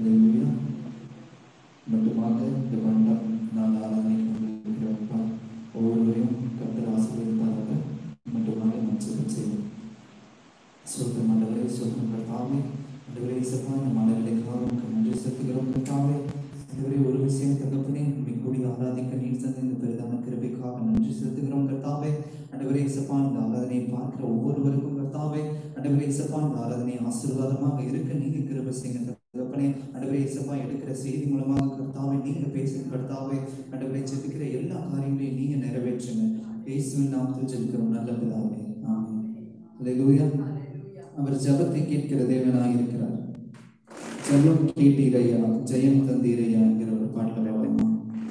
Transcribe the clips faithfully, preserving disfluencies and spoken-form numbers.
மட்டுமாக இந்த பண்டம் நான் ஆராதனைக்கு வந்திருக்கிறப்பா ஒவ்வொருவரையும் கர்த்தர் ஆசீர்வதிப்பாராக. மட்டுமாக நான் சுத்தம் செய்வோம். சுத்தம் மண்டலை சுத்தம் கர்த்தாவே, ஆண்டவரே இயேசுப்பா, இந்த மண்டலைக்காக உமக்கு நன்றி செலுத்துகிறோம் கர்த்தாவே. ஆண்டவரே ஒரு விஷயம் தகப்பனே, உம்மை கூடி ஆராதிக்க நீர் தந்த இந்த பெரிதான கிருபைக்காக நன்றி செலுத்துகிறோம் கர்த்தாவே. ஆண்டவரே இயேசுப்பா, இந்த ஆராதனையை பார்க்கிற ஒவ்வொருவருக்கும் கர்த்தாவே, ஆண்டவரே இயேசுப்பா, இந்த ஆராதனை ஆசீர்வாதமாக இருக்க நீங்க கிருபை செய்யுங்க தகப்பனே. ஆண்டவரே இயேசுப்பா, எடுக்கிற செய்தி மூலமாக கர்த்தாவே நீங்க பேசுங்க கர்த்தாவே. ஆண்டவரே ஜெபிக்கிற எல்லா காரியங்களையும் நீங்க நிறைவேற்றுங்க. இயேசுவின் நாமத்தில் ஜெபிக்கிறோம் நல்ல பிதாவே, ஆமென். அல்லேலூயா. அவர் ஜெபத்தை கேட்கிற தேவனாக இருக்கிறார். ஜெபம் கேட்டீரையா, ஜெயம் தந்தீரையா என்கிற ஒரு பாட்டில் பாடலாமா?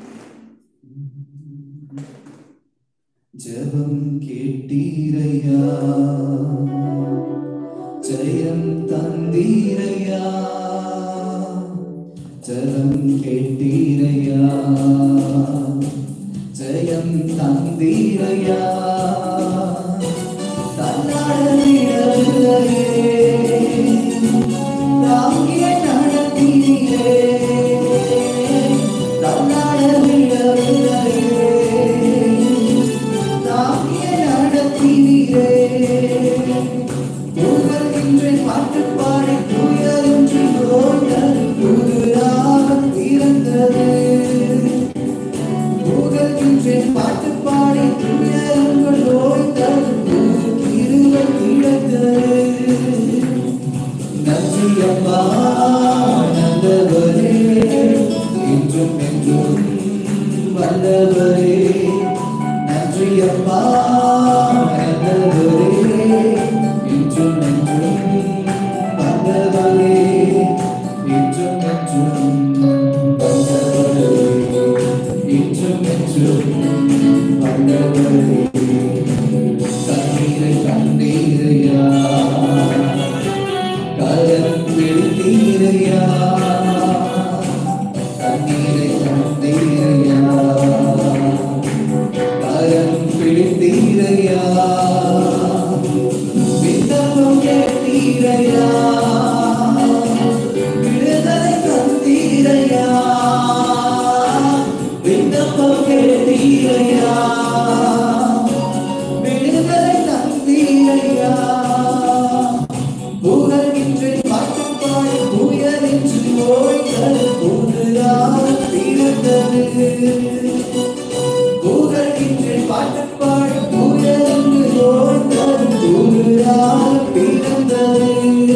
ஜெபம் கேட்டீரையா, ஜெயம் தந்தீரையா, ஜெபம் கேட்டீரையா, ஜெயம் தந்தீரையா, தன்னாட விடவில்லையே, தாங்கிய நடத்தீரே, தன்னாட விடவில்லையே, தாங்கிய நடத்தீரே, புகழ்கின்றேன் பாட்டு பாடி புயலின்றி ஓய்ந்தது புதுராக பிறந்தது, புகழ்கின்றேன் பாட்டு பாடி புயலுங்கள் ஓய்ந்தது புது கிருபை கிடைத்தது. நன்றி அப்பா நல்லவரே, இன்றும் என்றும் வல்லவரே, நன்றி அப்பா நல்லவரே, இன்றும் என்றும் வல்லவரே, இன்றும் என்றும் வல்லவரே, இன்றும் என்றும் வல்லவரே. கண்ணீரை கண்ணீரையா, கரம் பிடித்தீரையா, கண்ணீரை கண்ணீரையா, கரம் பிடித்தீரையா, விண்ணப்பம் கேட்டீரையா, விடுதலை தந்தீரையா, விண்ணப்பம் கேட்டீரையா, விடுதலை தந்தீரையா, புகழ்கின்றேன் பாட்டு பாடி புயலின்றி ஓய்ந்தது புதுராக பிறந்தது, புகழ்கின்றேன் பாட்டு பாடி புயலின்றி ஓய்ந்தது புதுராக பிறந்தது.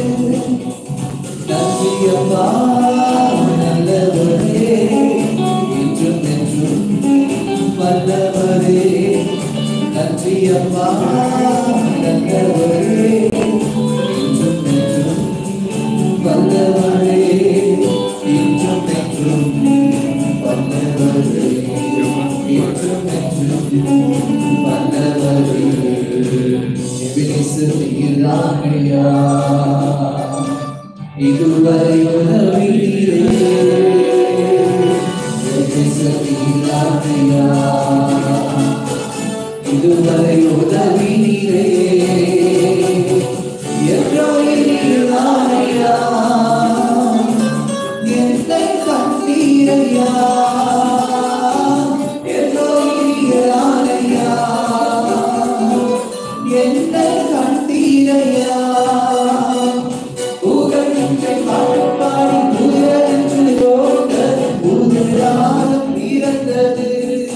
நன்றி அப்பா நல்லவரே, இன்றும் என்றும் வல்லவரே, நன்றி அப்பா நல்லவரே, இன்றும் என்றும் வல்லவரே, இன்றும் என்றும் வல்லவரே, இன்றும் என்றும் வல்லவரே. எபினேசர் நீர்தானையா, இதுவரை உதவினீரே, எபினேசர் நீர்தானையா, இதுவரை உதவினீரே, எப்ரோயி நீர்தானையா, என்னை கண்டீரையா, எப்ரோயி நீர்தானையா, என்னை கண்டீரையா, புகழ்கின்றேன் பாட்டு பாடி புயலின்றி ஓய்ந்தது புதுராக பிறந்தது,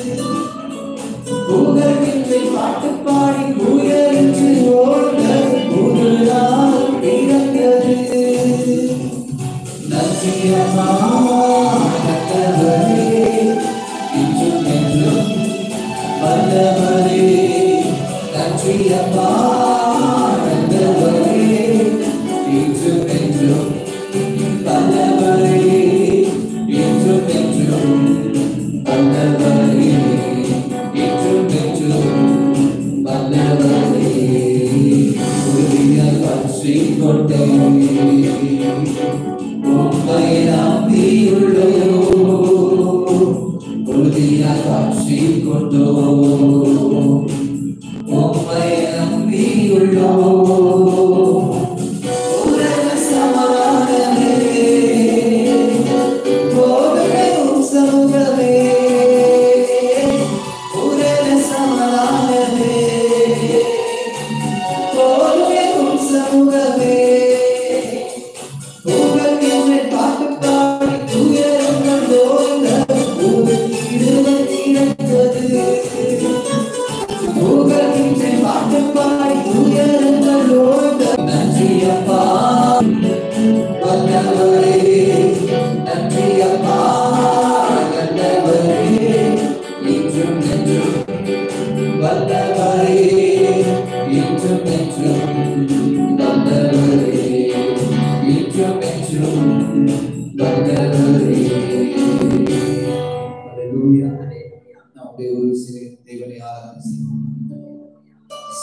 புகழ்கின்றேன் பாட்டு பாடி புயலின்றி ஓய்ந்தது புதுராக பிறந்தது. நன்றி அப்பா நல்லவரே, இன்றும் என்றும் வல்லவரே, நன்றி அப்பா நல்லவரே, இன்றும் என்றும் வல்லவரே, இன்றும் என்றும் வல்லவரே, இன்றும் என்றும் வல்லவரே. உறுதியாய் பற்றிக் கொண்டேன், உம்மை நம்பியுள்ளோம், உறுதியாய் பற்றிக் கொண்டோம், உம்மை நம்பியுள்ளோம், உலக சமாதானமே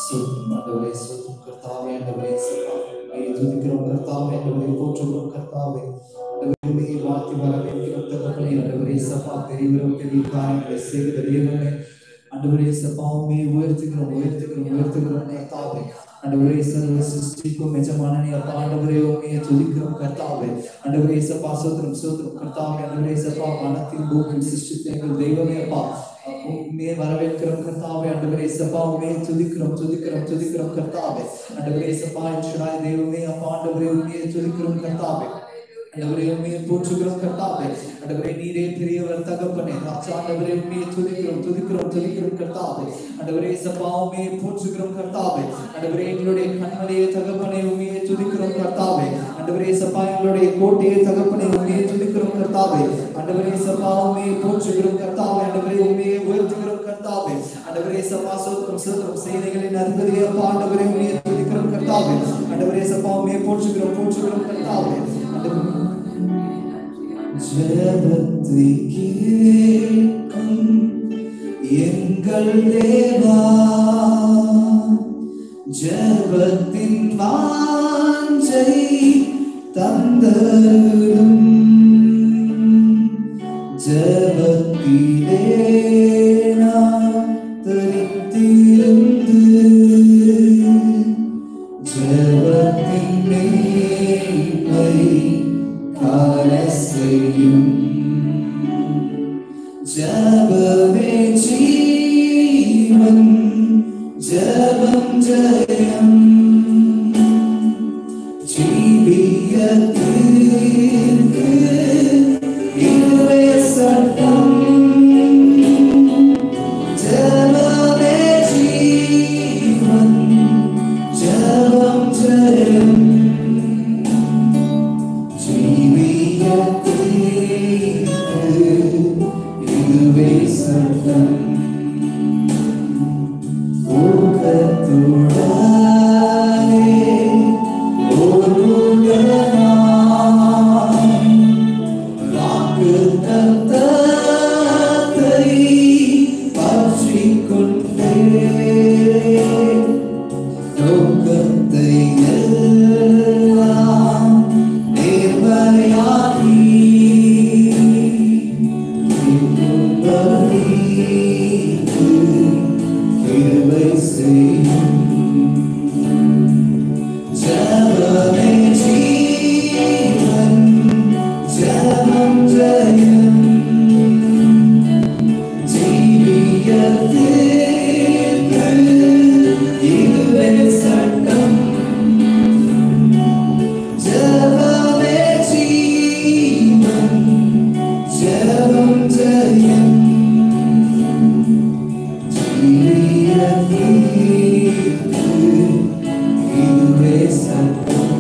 ஆண்டவரே ஸ்தோத்திரம் கர்த்தாவே, ஆண்டவரே சபாவே துதிக்கிறோம் கர்த்தாவே, ஆண்டவரே போற்றுகிறோம் கர்த்தாவே, ஆண்டவரே வாழ்த்தி வரவேற்கிறோம் தகப்பனே, ஆண்டவரே சபா பெரியவரும் பெரிய காரியங்களை செய்கிற தேவனே, ஆண்டவரே சபாவே உயர்த்துகிறோம் உயர்த்துகிறோம் உயர்த்துகிறோம் கர்த்தாவே, ஆண்டவரே சர்வ சிருஷ்டிக்கும் எஜமானனே அப்பா, ஆண்டவரே உம்மையை துதிக்கிறோம் கர்த்தாவே, ஆண்டவரே சபா ஸ்தோத்திரம் ஸ்தோத்திரம் கர்த்தாவே, ஆண்டவரே சபா வானத்தின் பூமியின் சிருஷ்டித்த எங்கள் தெய்வமே அப்பா, உம்மையை வரவேற்கிறோம் கர்த்தாவே, ஆண்டவரே சபா உம்மையை துதிக்கிறோம் துதிக்கிறோம் துதிக்கிறோம் கர்த்தாவே, ஆண்டவரே சபா என்ஷடாய் தெய்வமே அப்பா, ஆண்டவரே உம்மையை துதிக்கிறோம் கர்த்தாவே, ஆண்டவரே உம்மையை போற்றுகிறோம் கர்த்தாவே, ஆண்டவரே நீரே பெரியவர் தகப்பனே ராஜா, ஆண்டவரே உம்மையை துதிக்கிறோம் துதிக்கிறோம் துதிக்கிறோம் கர்த்தாவே, ஆண்டவரே சபா உம்மையை போற்றுகிறோம் கர்த்தாவே, ஆண்டவரே எங்களுடைய கண்மலையே தகப்பனே உம்மையை துதிக்கிறோம் கர்த்தாவே, ஆண்டவரே சபா எங்களுடைய கோட்டையே தகப்பனே உம்மையை துதிக்கிறோம் கர்த்தாவே, ஆண்டவரே சபா உம்மையை போற்றுகிறோம் கர்த்தாவே, ஆண்டவரே உம்மையை உயர்த்துகிறோம் கர்த்தாவே, ஆண்டவரே சபா ஸ்தோத்திரம் ஸ்தோத்திரம் செய்திகளின் அதிபதியே அப்பா, ஆண்டவரே உம்மையை துதிக்கிறோம் கர்த்தாவே, ஆண்டவரே சபா உம்மையை போற்றுகிறோம் போற்றுகிறோம் கர்த்தாவே, ஜெபத்தை கேட்கும் எங்கள் தேவா, ஜெபத்தின் வாஞ்சை தந்தருளும், ஜெபத்திலே நான் தரித்திருந்து ஜெபத்தின் மேன்மை காண செய்யும், ஜெபமே ஜீவன் ஜெபம் ஜெயம், ஜீவியத்திற்கு இதுவே சட்டம், ஜெபமே ஜீவன் ஜெபம் ஜெயம், இதுவே சட்டம், ஊக்கத்துடனே ஒருவனாய் வாக்குத்தத்தத்தை பற்றிக் கொண்டேன், நோக்கத்தை எல்லாம் நேர்மையாகி கிருபை செய்யும், ஜெபமே ஜீவன் ஜெபம் ஜெயம், ஜீவியத்திற்கு இதுவே சட்டம், ஜெபமே ஜீவன் ஜெபம் ஜெயம், இதுவே சட்டம்.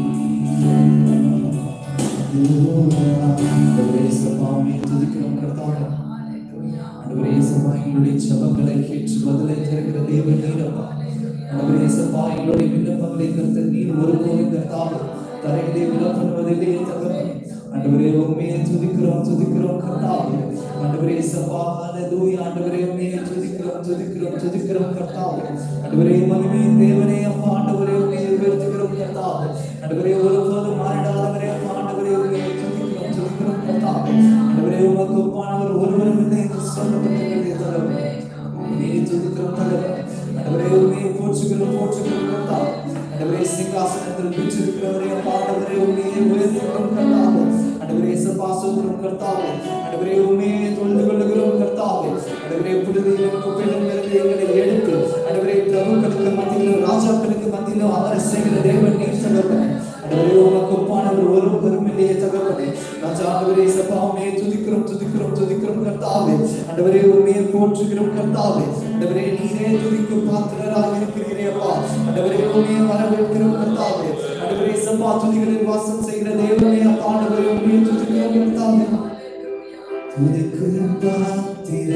ஆண்டவரே சபாவை துதிக்கிறோம் கர்த்தாவே, ஆண்டவரே சபா எங்களுடைய ஜெபங்களை கேட்டு பதிலை தருகிற தேவன் நீரப்பா, ஆண்டவரே சபா எங்களுடைய விண்ணப்பங்களை கர்த்தர் நீர் ஒருபோதும் கர்த்தாவே தரையிலே விலப்படுவதில்லையே தகப்பனே, ஆண்டவரே உம்மையை துதிக்கிறோம் துதிக்கிறோம் கர்த்தாவே, ஆண்டவரே சபா ஹல்லேலூயா, ஆண்டவரே உம்மையை துதிக்கிறோம் துதிக்கிறோம் துதிக்கிறோம் கர்த்தாவே, ஆண்டவரே மகிமையின் தேவனே அப்பா, ஆண்டவரே உம்மையை உயர்த்துகிறோம் கர்த்தாவே, ஆண்டவரே ஒருபோதும் மாறிடாதவரே அப்பா, ஆண்டவரே உம்மையை துதிக்கிறோம் துதிக்கிறோம் கர்த்தாவே, ஆண்டவரே உமக்கு ஒப்பானவர் ஒருவரும் இல்லை என்று சொல்லப்பட்டிருக்கிறதே தகப்பனே, உம்மையை துதிக்கிறோம் தகப்பனே, ஆண்டவரே உம்மையை போற்றுகிறோம் போற்றுகிறோம் கர்த்தாவே, ஆண்டவரே சிங்காசனத்தில் வீற்றிருக்கிறவரே அப்பா, ஆண்டவரே உம்மையை உயர்த்துகிறோம் கர்த்தாவே, ஆண்டவரே சபா ஸ்தோத்திரம் கர்த்தாவே, ஆண்டவரே உம்மையை தொழுது கொள்ளுகிறோம் கர்த்தாவே, ஆண்டவரே புதுதியிலும் குப்பையிலிருந்து எங்களை எடுத்து ஆண்டவரே பிரபுக்களுக்கு மத்தியிலும் ராஜாக்களுக்கு மத்தியிலும் அவர் செய்கிற தேவன் நீர் தகப்பனே, ஆண்டவரே உமக்கு ஒப்பானவர் ஒருவரும் இல்லையே தகப்பனே, ராஜா ஆண்டவரே சபா உம்மையை துதிக்கிறோம் துதிக்கிறோம் துதிக்கிறோம் கர்த்தாவே, ஆண்டவரே உம்மையை போற்றுகிறோம் கர்த்தாவே, ஆண்டவரே நீரே துதிக்கும் பாத்திரராக இருக்கிறீரே அப்பா, ஆண்டவரே உம்மையை வரவேற்கிறோம் கர்த்தாவே, ஆண்டவரே சபா துதிகளில் வாசம் செய்கிற தேவனே அப்பா, ஆண்டவரே உம்மையை துதிக்கிறோம் கர்த்தாவே, துதிக்கு பாத்திர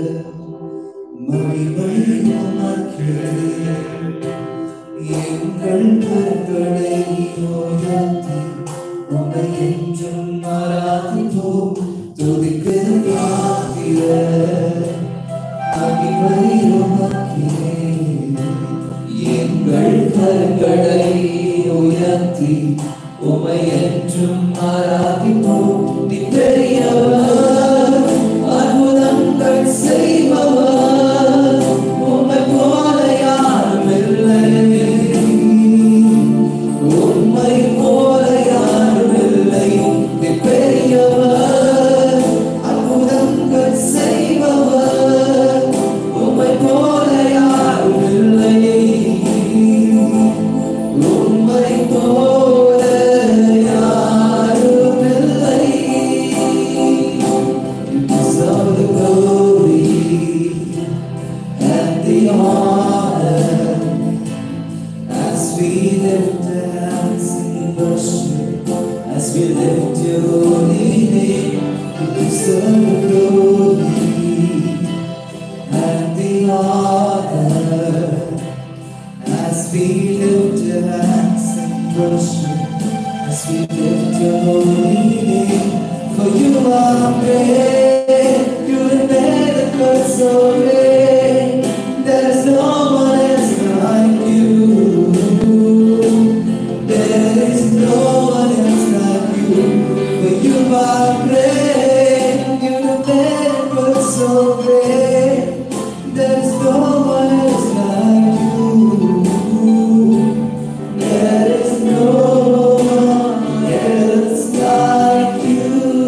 மகிமை உமக்கே, எங்கள் கரங்களை உயர்த்தி உம்மை என்றும் ஆராதிப்போம், துதிக்கு பாத்திர மகிமை உமக்கே, கரங்களை உயர்த்தி உமை என்றும் ஆராதிப்போம். நீ பெரியவர், அற்புதங்கள் செய்பவர், உம்மை போல யாரும் இல்லை, உம்மை போல யாரும் இல்லை. நீ பெரியவர், அற்புதங்கள் செய்பவர், உம்மை போல யாரும் இல்லை, உம்மை போல யாரும் இல்லை. You deserve the glory and the honor as we lift our hands in worship, as we lift your holy name. You deserve the glory and the honor as we lift your hands in worship, as we lift your holy name. For you are great, you have made the curse so great. There is no one else like you. There is no one else like you. For you are great, you have made the curse so great. There is no one else like you. There is no one else like you.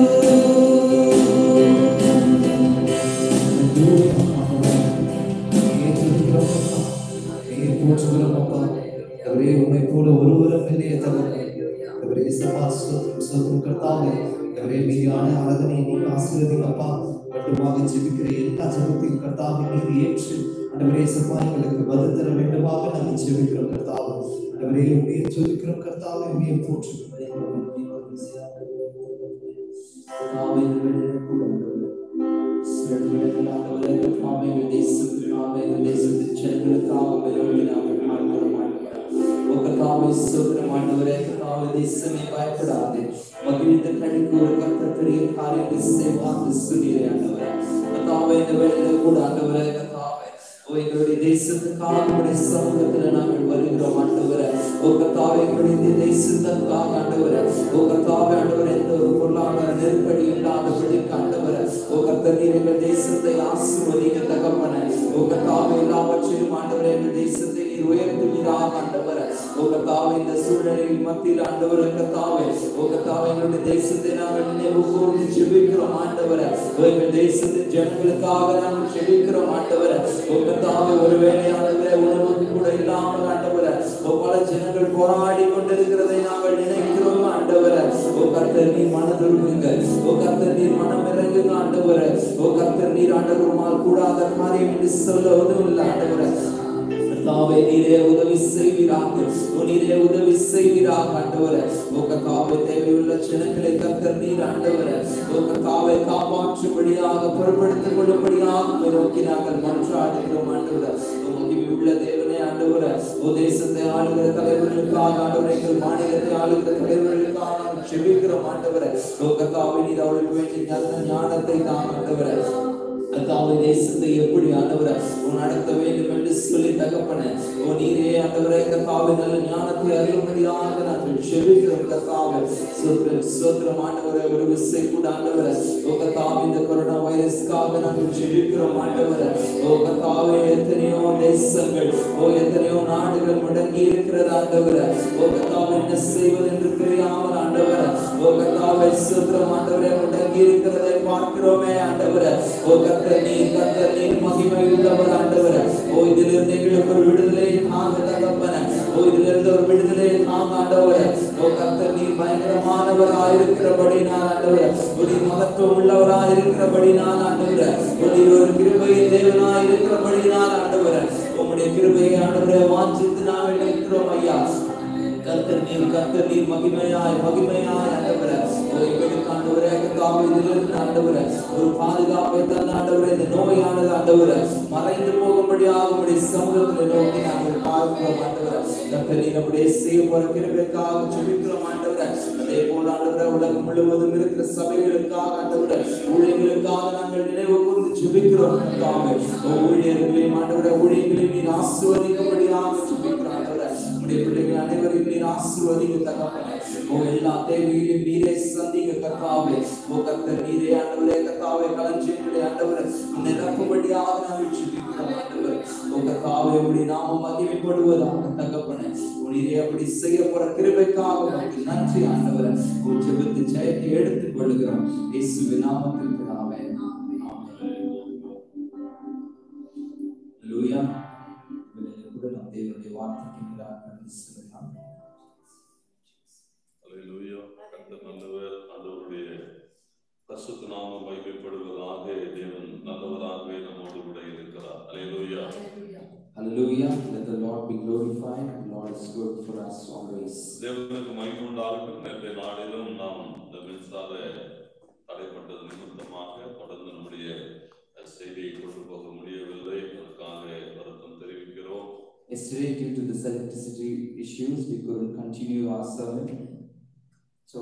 உம்மை போல ஒருவரும் இல்லையே தகப்பனே. மீதியான ஆராதனை நீங்க ஆசீர்வதிங்கப்பா. மட்டுமாக ஜெபிக்கிற எல்லா ஜெபத்தையும் கர்த்தாவே நீர் ஏற்று ஆண்டவரே சப்பா எங்களுக்கு பதில் தர வேண்டுமாக நாங்கள் ஜெபிக்கிறோம் கர்த்தாவே. ஆண்டவரே உம்மையே ஜெபிக்கிறோம் கர்த்தாவே, உம்மையே போற்றுகிறோம். பயப்படாதே, மகிழ்ந்த கணிக்கு ஒரு கர்த்தர் பெரிய காரியத்தை செய்வார் சொல்லியே ஆண்டவரே. கர்த்தாவே இந்த வேளையில கூட ஆண்டவரே கர்த்தாவே ஓ எங்களுடைய தேசத்துக்காக உடைய சமூகத்தில் நாங்கள் வருகிறோம் ஆண்டவரே. ஓ கர்த்தாவே எங்களுடைய தேசத்துக்காக ஆண்டவரே, ஓ கர்த்தாவே ஆண்டவரே எந்த ஒரு பொருளாதார நெருக்கடி இல்லாதபடிக்கு ஆண்டவரே, ஓ கர்த்தர் நீர் எங்கள் தேசத்தை ஆசீர்வதிக்க தகப்பனே. ஓ கர்த்தாவே எல்லாவற்றையும் ஆண்டவரே எங்கள் தேசத்தை நீர் உயர்த்துவீராக ஆண்டவரே. ஓ கர்த்தாவே இந்த சூழ்நிலையின் மத்தியில் ஆண்டவரே கர்த்தாவே, ஓ கர்த்தாவே எங்களுடைய தேசத்தை நாங்கள் நினைவு கூர்ந்து ஜெபிக்கிறோம் ஆண்டவரே. ஓ எங்கள் தேசத்தின் ஜனங்களுக்காக நாங்கள் ஜெபிக்கிறோம் ஆண்டவரே. ஓ கர்த்தாவே ஒருவேளை ஆண்டவரே உணவுக்கு கூட இல்லாமல் ஆண்டவரே ஓ பல ஜனங்கள் போராடி கொண்டிருக்கிறதை நாங்கள் நினைக்கிறோம் ஆண்டவரே. ஓ கர்த்தர் நீர் மனதுருகுங்க, ஓ கர்த்தர் நீர் மனம் இறங்குங்க ஆண்டவரே. ஓ கர்த்தர் நீர் ஆண்டவருமால் கூடாத காரியம் என்று சொல்ல உதவில்லை ஆண்டவரே. கர்த்தாவே நீரே உதவி செய்வீராக, நீரே உதவி செய்வீராக ஆண்டவரே. ஓ கர்த்தாவே தேவையுள்ள ஜனங்களை கர்த்தர் நீர் ஆண்டவரே ஓ கர்த்தாவே காப்பாற்றும்படியாக பொறுப்படுத்திக் கொள்ளும்படியாக நோக்கி நாங்கள் மன்றாடுகிறோம் ஆண்டவரே. உள்ள தேவனே ஆண்டவரே, ஓ தேசத்தை ஆளுகிற தலைவர்களுக்காக ஆண்டவரே, எங்கள் மாநிலத்தை ஆளுகிற தலைவர்களுக்காக நாங்கள் ஜெபிக்கிறோம் ஆண்டவரே. ஓ கர்த்தாவே நீர் அவர்களுக்கு வேண்டிய ஞானத்தை தான் ஆண்டவரே. கர்த்தாவே தேசத்தை எப்படி ஆண்டவரே ஓ நடத்த வேண்டும் என்று சொல்லி தகப்பனே, ஓ நீரே ஆண்டவரே கர்த்தாவே நல்ல ஞானத்தை அருளும்படியாக நாங்கள் ஜெபிக்கிறோம் கர்த்தாவே. ஸ்தோத்திரம் ஸ்தோத்திரம் ஆண்டவரே. ஒரு விசை கூட ஆண்டவரே ஓ கர்த்தாவே இந்த கொரோனா வைரஸ்க்காக நாங்கள் ஜெபிக்கிறோம் ஆண்டவரே. ஓ கர்த்தாவே எத்தனையோ தேசங்கள் ஓ எத்தனையோ நாடுகள் முடங்கி இருக்கிறது ஆண்டவரே. ஓ கர்த்தாவே என்ன செய்வது என்று தெரியாமல் ஆண்டவரே ஓ கர்த்தாவே ஸ்தோத்திரம் ஆண்டவரே முடங்கி இருக்கிறதை பார்க்கிறோமே ஆண்டவரே. ஓ கர்த்தர் நீர் கர்த்தர் நீர் மகிமை உள்ளவர் ஆண்டவரே. ஓ இதிலிருந்து எங்களுக்கு ஒரு விடுதலை தாங்க தகப்பனே. ஓ இதிலிருந்து ஒரு விடுதலை தாங்க ஆண்டவரே. ஓ கர்த்தர் நீர் பயங்கரமானவராய் இருக்கிறபடி நான் ஆண்டவரே, ஒரு மகத்துவம் உள்ளவராய் இருக்கிறபடி நான் ஆண்டவரே, ஒரு கிருபையின் தேவனாய் இருக்கிறபடி நான் ஆண்டவரே. உம்முடைய கிருபையை ஆண்டவரே வாஞ்சித்து நாங்கள் நிற்கிறோம் ஐயா. கர்த்தர் நீர் கர்த்தர் நீர் மகிமையாய் மகிமையாய் ஆண்டவரே. எங்களுக்கு ஆண்டவரே கர்த்தாவே இதிலிருந்து ஆண்டவரே ஒரு பாதுகாப்பை தந்த ஆண்டவரே, இந்த நோயானது ஆண்டவரே மறைந்து போகும்படியாக உம்முடைய சமூகத்தில் நோக்கி நாங்கள் பார்க்கிறோம் ஆண்டவரே. கர்த்தர் நீர் நம்முடைய செய்ய போற கிருபைக்காக ஜெபிக்கிறோம் ஆண்டவரே. அதே போல ஆண்டவரே உலகம் முழுவதும் இருக்கிற சபைகளுக்காக ஆண்டவரே ஊழியர்களுக்காக நாங்கள் நினைவு கூர்ந்து ஜெபிக்கிறோம் கர்த்தாவே. ஊழியர்களையும் ஆண்டவரே ஊழியர்களையும் நீர் ஆசீர்வதிக்கும்படியாக ஜெபிக்கிறோம் ஆண்டவரே. ஆசீர்வதிங்க தகப்பனே. ஓ எல்லா தேவைகளையும் நீரே சந்திங்க கர்த்தாவே. ஓ கர்த்தர் நீரே ஆண்டவரே கர்த்தாவே களஞ்சியங்களே ஆண்டவரே நிரப்பும்படியாக நாங்கள் ஜெபிக்கிறோம் ஆண்டவரே. ஓ கர்த்தாவே உம்முடைய நாமம் மகிமைப்படுவதாக தகப்பனே. நீரே அப்படி செய்ய போற கிருபைக்காக உமக்கு நன்றி ஆண்டவரே. ஓ ஜெபத்து ஜெயத்தை எடுத்துக் கொள்கிறோம் இயேசுவின் நாமத்தில் பிதாவே. ஹல்லேலூயா. கூட நாம் தேவனுடைய வார்த்தைக்கு நேராக கடந்து செல்லலாம். ஹல்லேலூயா. கர்த்தர் நல்லவர். ஆண்டவருடைய பரிசுத்த நாமம் மகிமைப்படுவதாக. தேவன் நல்லவராகவே நம்மோடு கூட இருக்கிறார். ஹல்லேலூயா. Hallelujah. Let the Lord be glorified. The Lord is good for us always. தேவனுக்கு மகிமை உண்டாகட்டும். நேற்றைய நாளிலும் நாம் இந்த மின்சார தடைப்பட்டது நிமித்தமாக தொடர்ந்து நம்முடைய செய்தியை கொண்டு போக முடியவில்லை. அதற்காக வருத்தம் தெரிவிக்கிறோம். Yesterday, due to the electricity issues, we couldn't continue our sermon. So,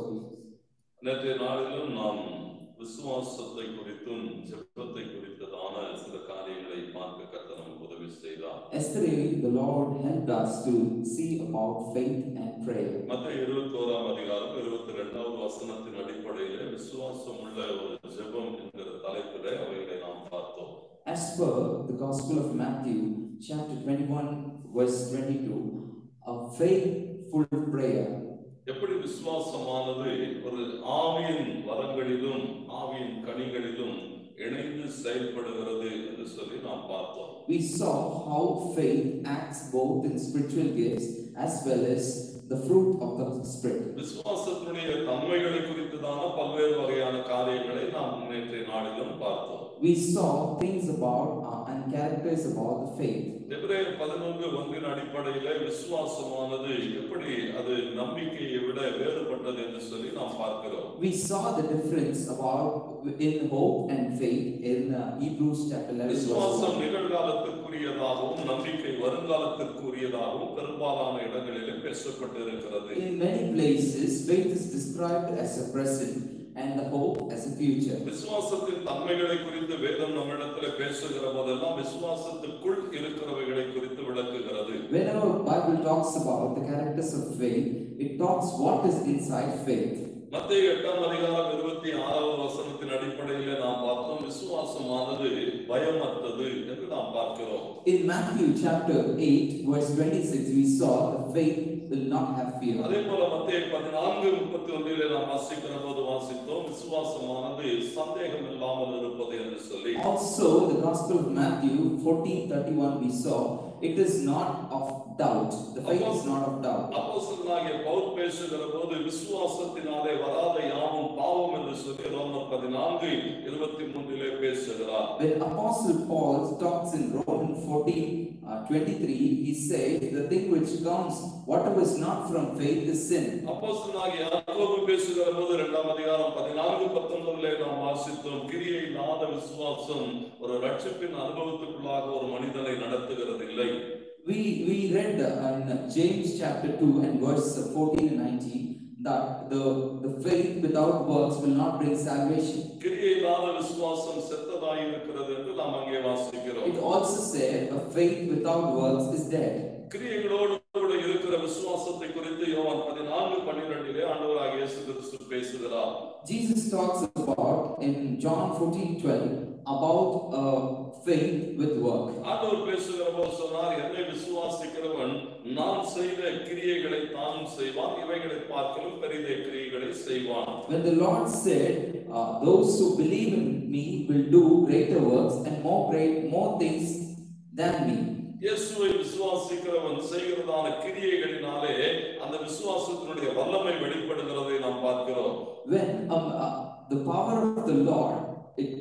நேற்றைய நாளிலும் நாம் விசுவாசத்தை குறித்தும் ஜெபத்தை குறித்ததான சில காரியங்களை பார்க்க கர்த்தர் நமக்கு உதவி செய்தார். Yesterday, the Lord helped us to see about faith and prayer. மத்தேயு இருபத்தோராம் அதிகாரம் இருபத்தி இரண்டாவது வசனத்தின் அடிப்படையிலே விசுவாசம் உள்ள ஒரு ஜெபம் என்கிற தலைப்பிலே அவைகளை நாம் பார்த்தோம். As per the Gospel of Matthew, chapter twenty-one, verse twenty-two, a faithful prayer. எப்படி விசுவாசமானது ஒரு ஆவியின் வரங்களிலும் ஆவியின் கனிகளிலும் இணைந்து செயல்படுகிறது என்று சொல்லி நாம் பார்த்தோம். We saw how faith acts both in spiritual gifts as well as the fruit of the Spirit. விசுவாசத்துடைய தன்மைகளை குறித்ததான பல்வேறு வகையான காரியங்களை நாம் நேற்றைய நாளிலும் பார்த்தோம். We saw things about uh, and characters about the faith. எபிரேயர் பதினொன்று ஒன்றின் அடிப்படையிலே விசுவாசமானது எப்படி அது நம்பிக்கையை விட வேறுபட்டது என்று சொல்லி நாம் பார்க்கிறோம். We saw the difference about in hope and faith in uh, Hebrews chapter eleven. விசுவாசம் நிகழ்காலத்திற்குரியதாகவும் நம்பிக்கை வருங்காலத்திற்குரியதாகவும் பெரும்பாலான இடங்களிலே பேசப்பட்டிருக்கிறது. In many places, faith is described as a present and the hope as a future. விசுவாசத்தின் தன்மைகளை குறித்து வேதம் நம்மிடத்தில் பேசுகிற போதெல்லாம் விசுவாசத்துக்குள் இருக்கிறவைகளை குறித்து விளக்குகிறது. Whenever Bible talks about the characters of faith, it talks what is inside faith. மத்தேயு எட்டாம் அதிகாரம் இருபத்தி ஆறாவது வசனத்தின் அடிப்படையிலே நாம் பார்த்தோம் விசுவாசமானது பயமற்றது என்று நாம் பார்க்கிறோம். In Matthew chapter eight verse twenty-six, we saw the faith will not have fear. அதே போல மத்தேயு பதினான்கு முப்பத்தி ஒன்றிலே நாம் வாசிக்கிற போது வாசித்தோம் விசுவாசமானது சந்தேகம் இல்லாமல் இருப்பது என்று சொல்லி. Also the Gospel of Matthew fourteen thirty-one, we saw it is not of doubt. The faith is not of doubt. அப்போஸ்தலனாகிய பவுல் பேசுகிற போது விசுவாசத்தினாலே வராத யாவும் பாவம் என்று சொல்லி ரோமர் பதினான்கு இருபத்தி மூன்றிலே பேசுகிறார். When Apostle Paul talks in Romans fourteen twenty-three, he says the thing which comes, whatever is not from faith is sin. அப்போஸ்தலனாகிய யாக்கோபு பேசுகிற போது இரண்டாம் அதிகாரம் பதினான்கு பத்தொன்பதிலே நாம் வாசித்தோம் கிரியை இல்லாத விசுவாசம் ஒரு ரட்சிப்பின் அனுபவத்துக்குள்ளாக ஒரு மனிதனை நடத்துகிறது இல்லை. We we read in James chapter two and verse fourteen and nineteen that the the faith without works will not bring salvation. கிரியை இல்லாத விசுவாசம் செத்ததாய் இருக்கிறது என்று நாம் அங்கே வாசிக்கிறோம். It also said a faith without works is dead. கிரியைகளோடு கூட இருக்கிற விசுவாசத்தை குறித்து யோவான் பதினான்கு பன்னிரண்டிலே ஆண்டவராகிய இயேசு கிறிஸ்து பேசுகிறார். Jesus talks about in John fourteen twelve about uh, faith with work. ஆண்டவர் பேசுகிற போது சொன்னார் என்னை விசுவாசிக்கிறவன் நான் செய்த கிரியைகளை தானும் செய்வான் இவைகளை பார்க்கலும் பெரிய கிரியைகளை செய்வான். When the Lord said uh, those who believe in me will do greater works and more great more things than me. இயேசுவை விசுவாசிக்கிறவன் செய்கிறதான கிரியைகளினாலே அந்த விசுவாசத்தினுடைய வல்லமை வெளிப்படுகிறதை நாம் பார்க்கிறோம். When um, uh, the power of the Lord it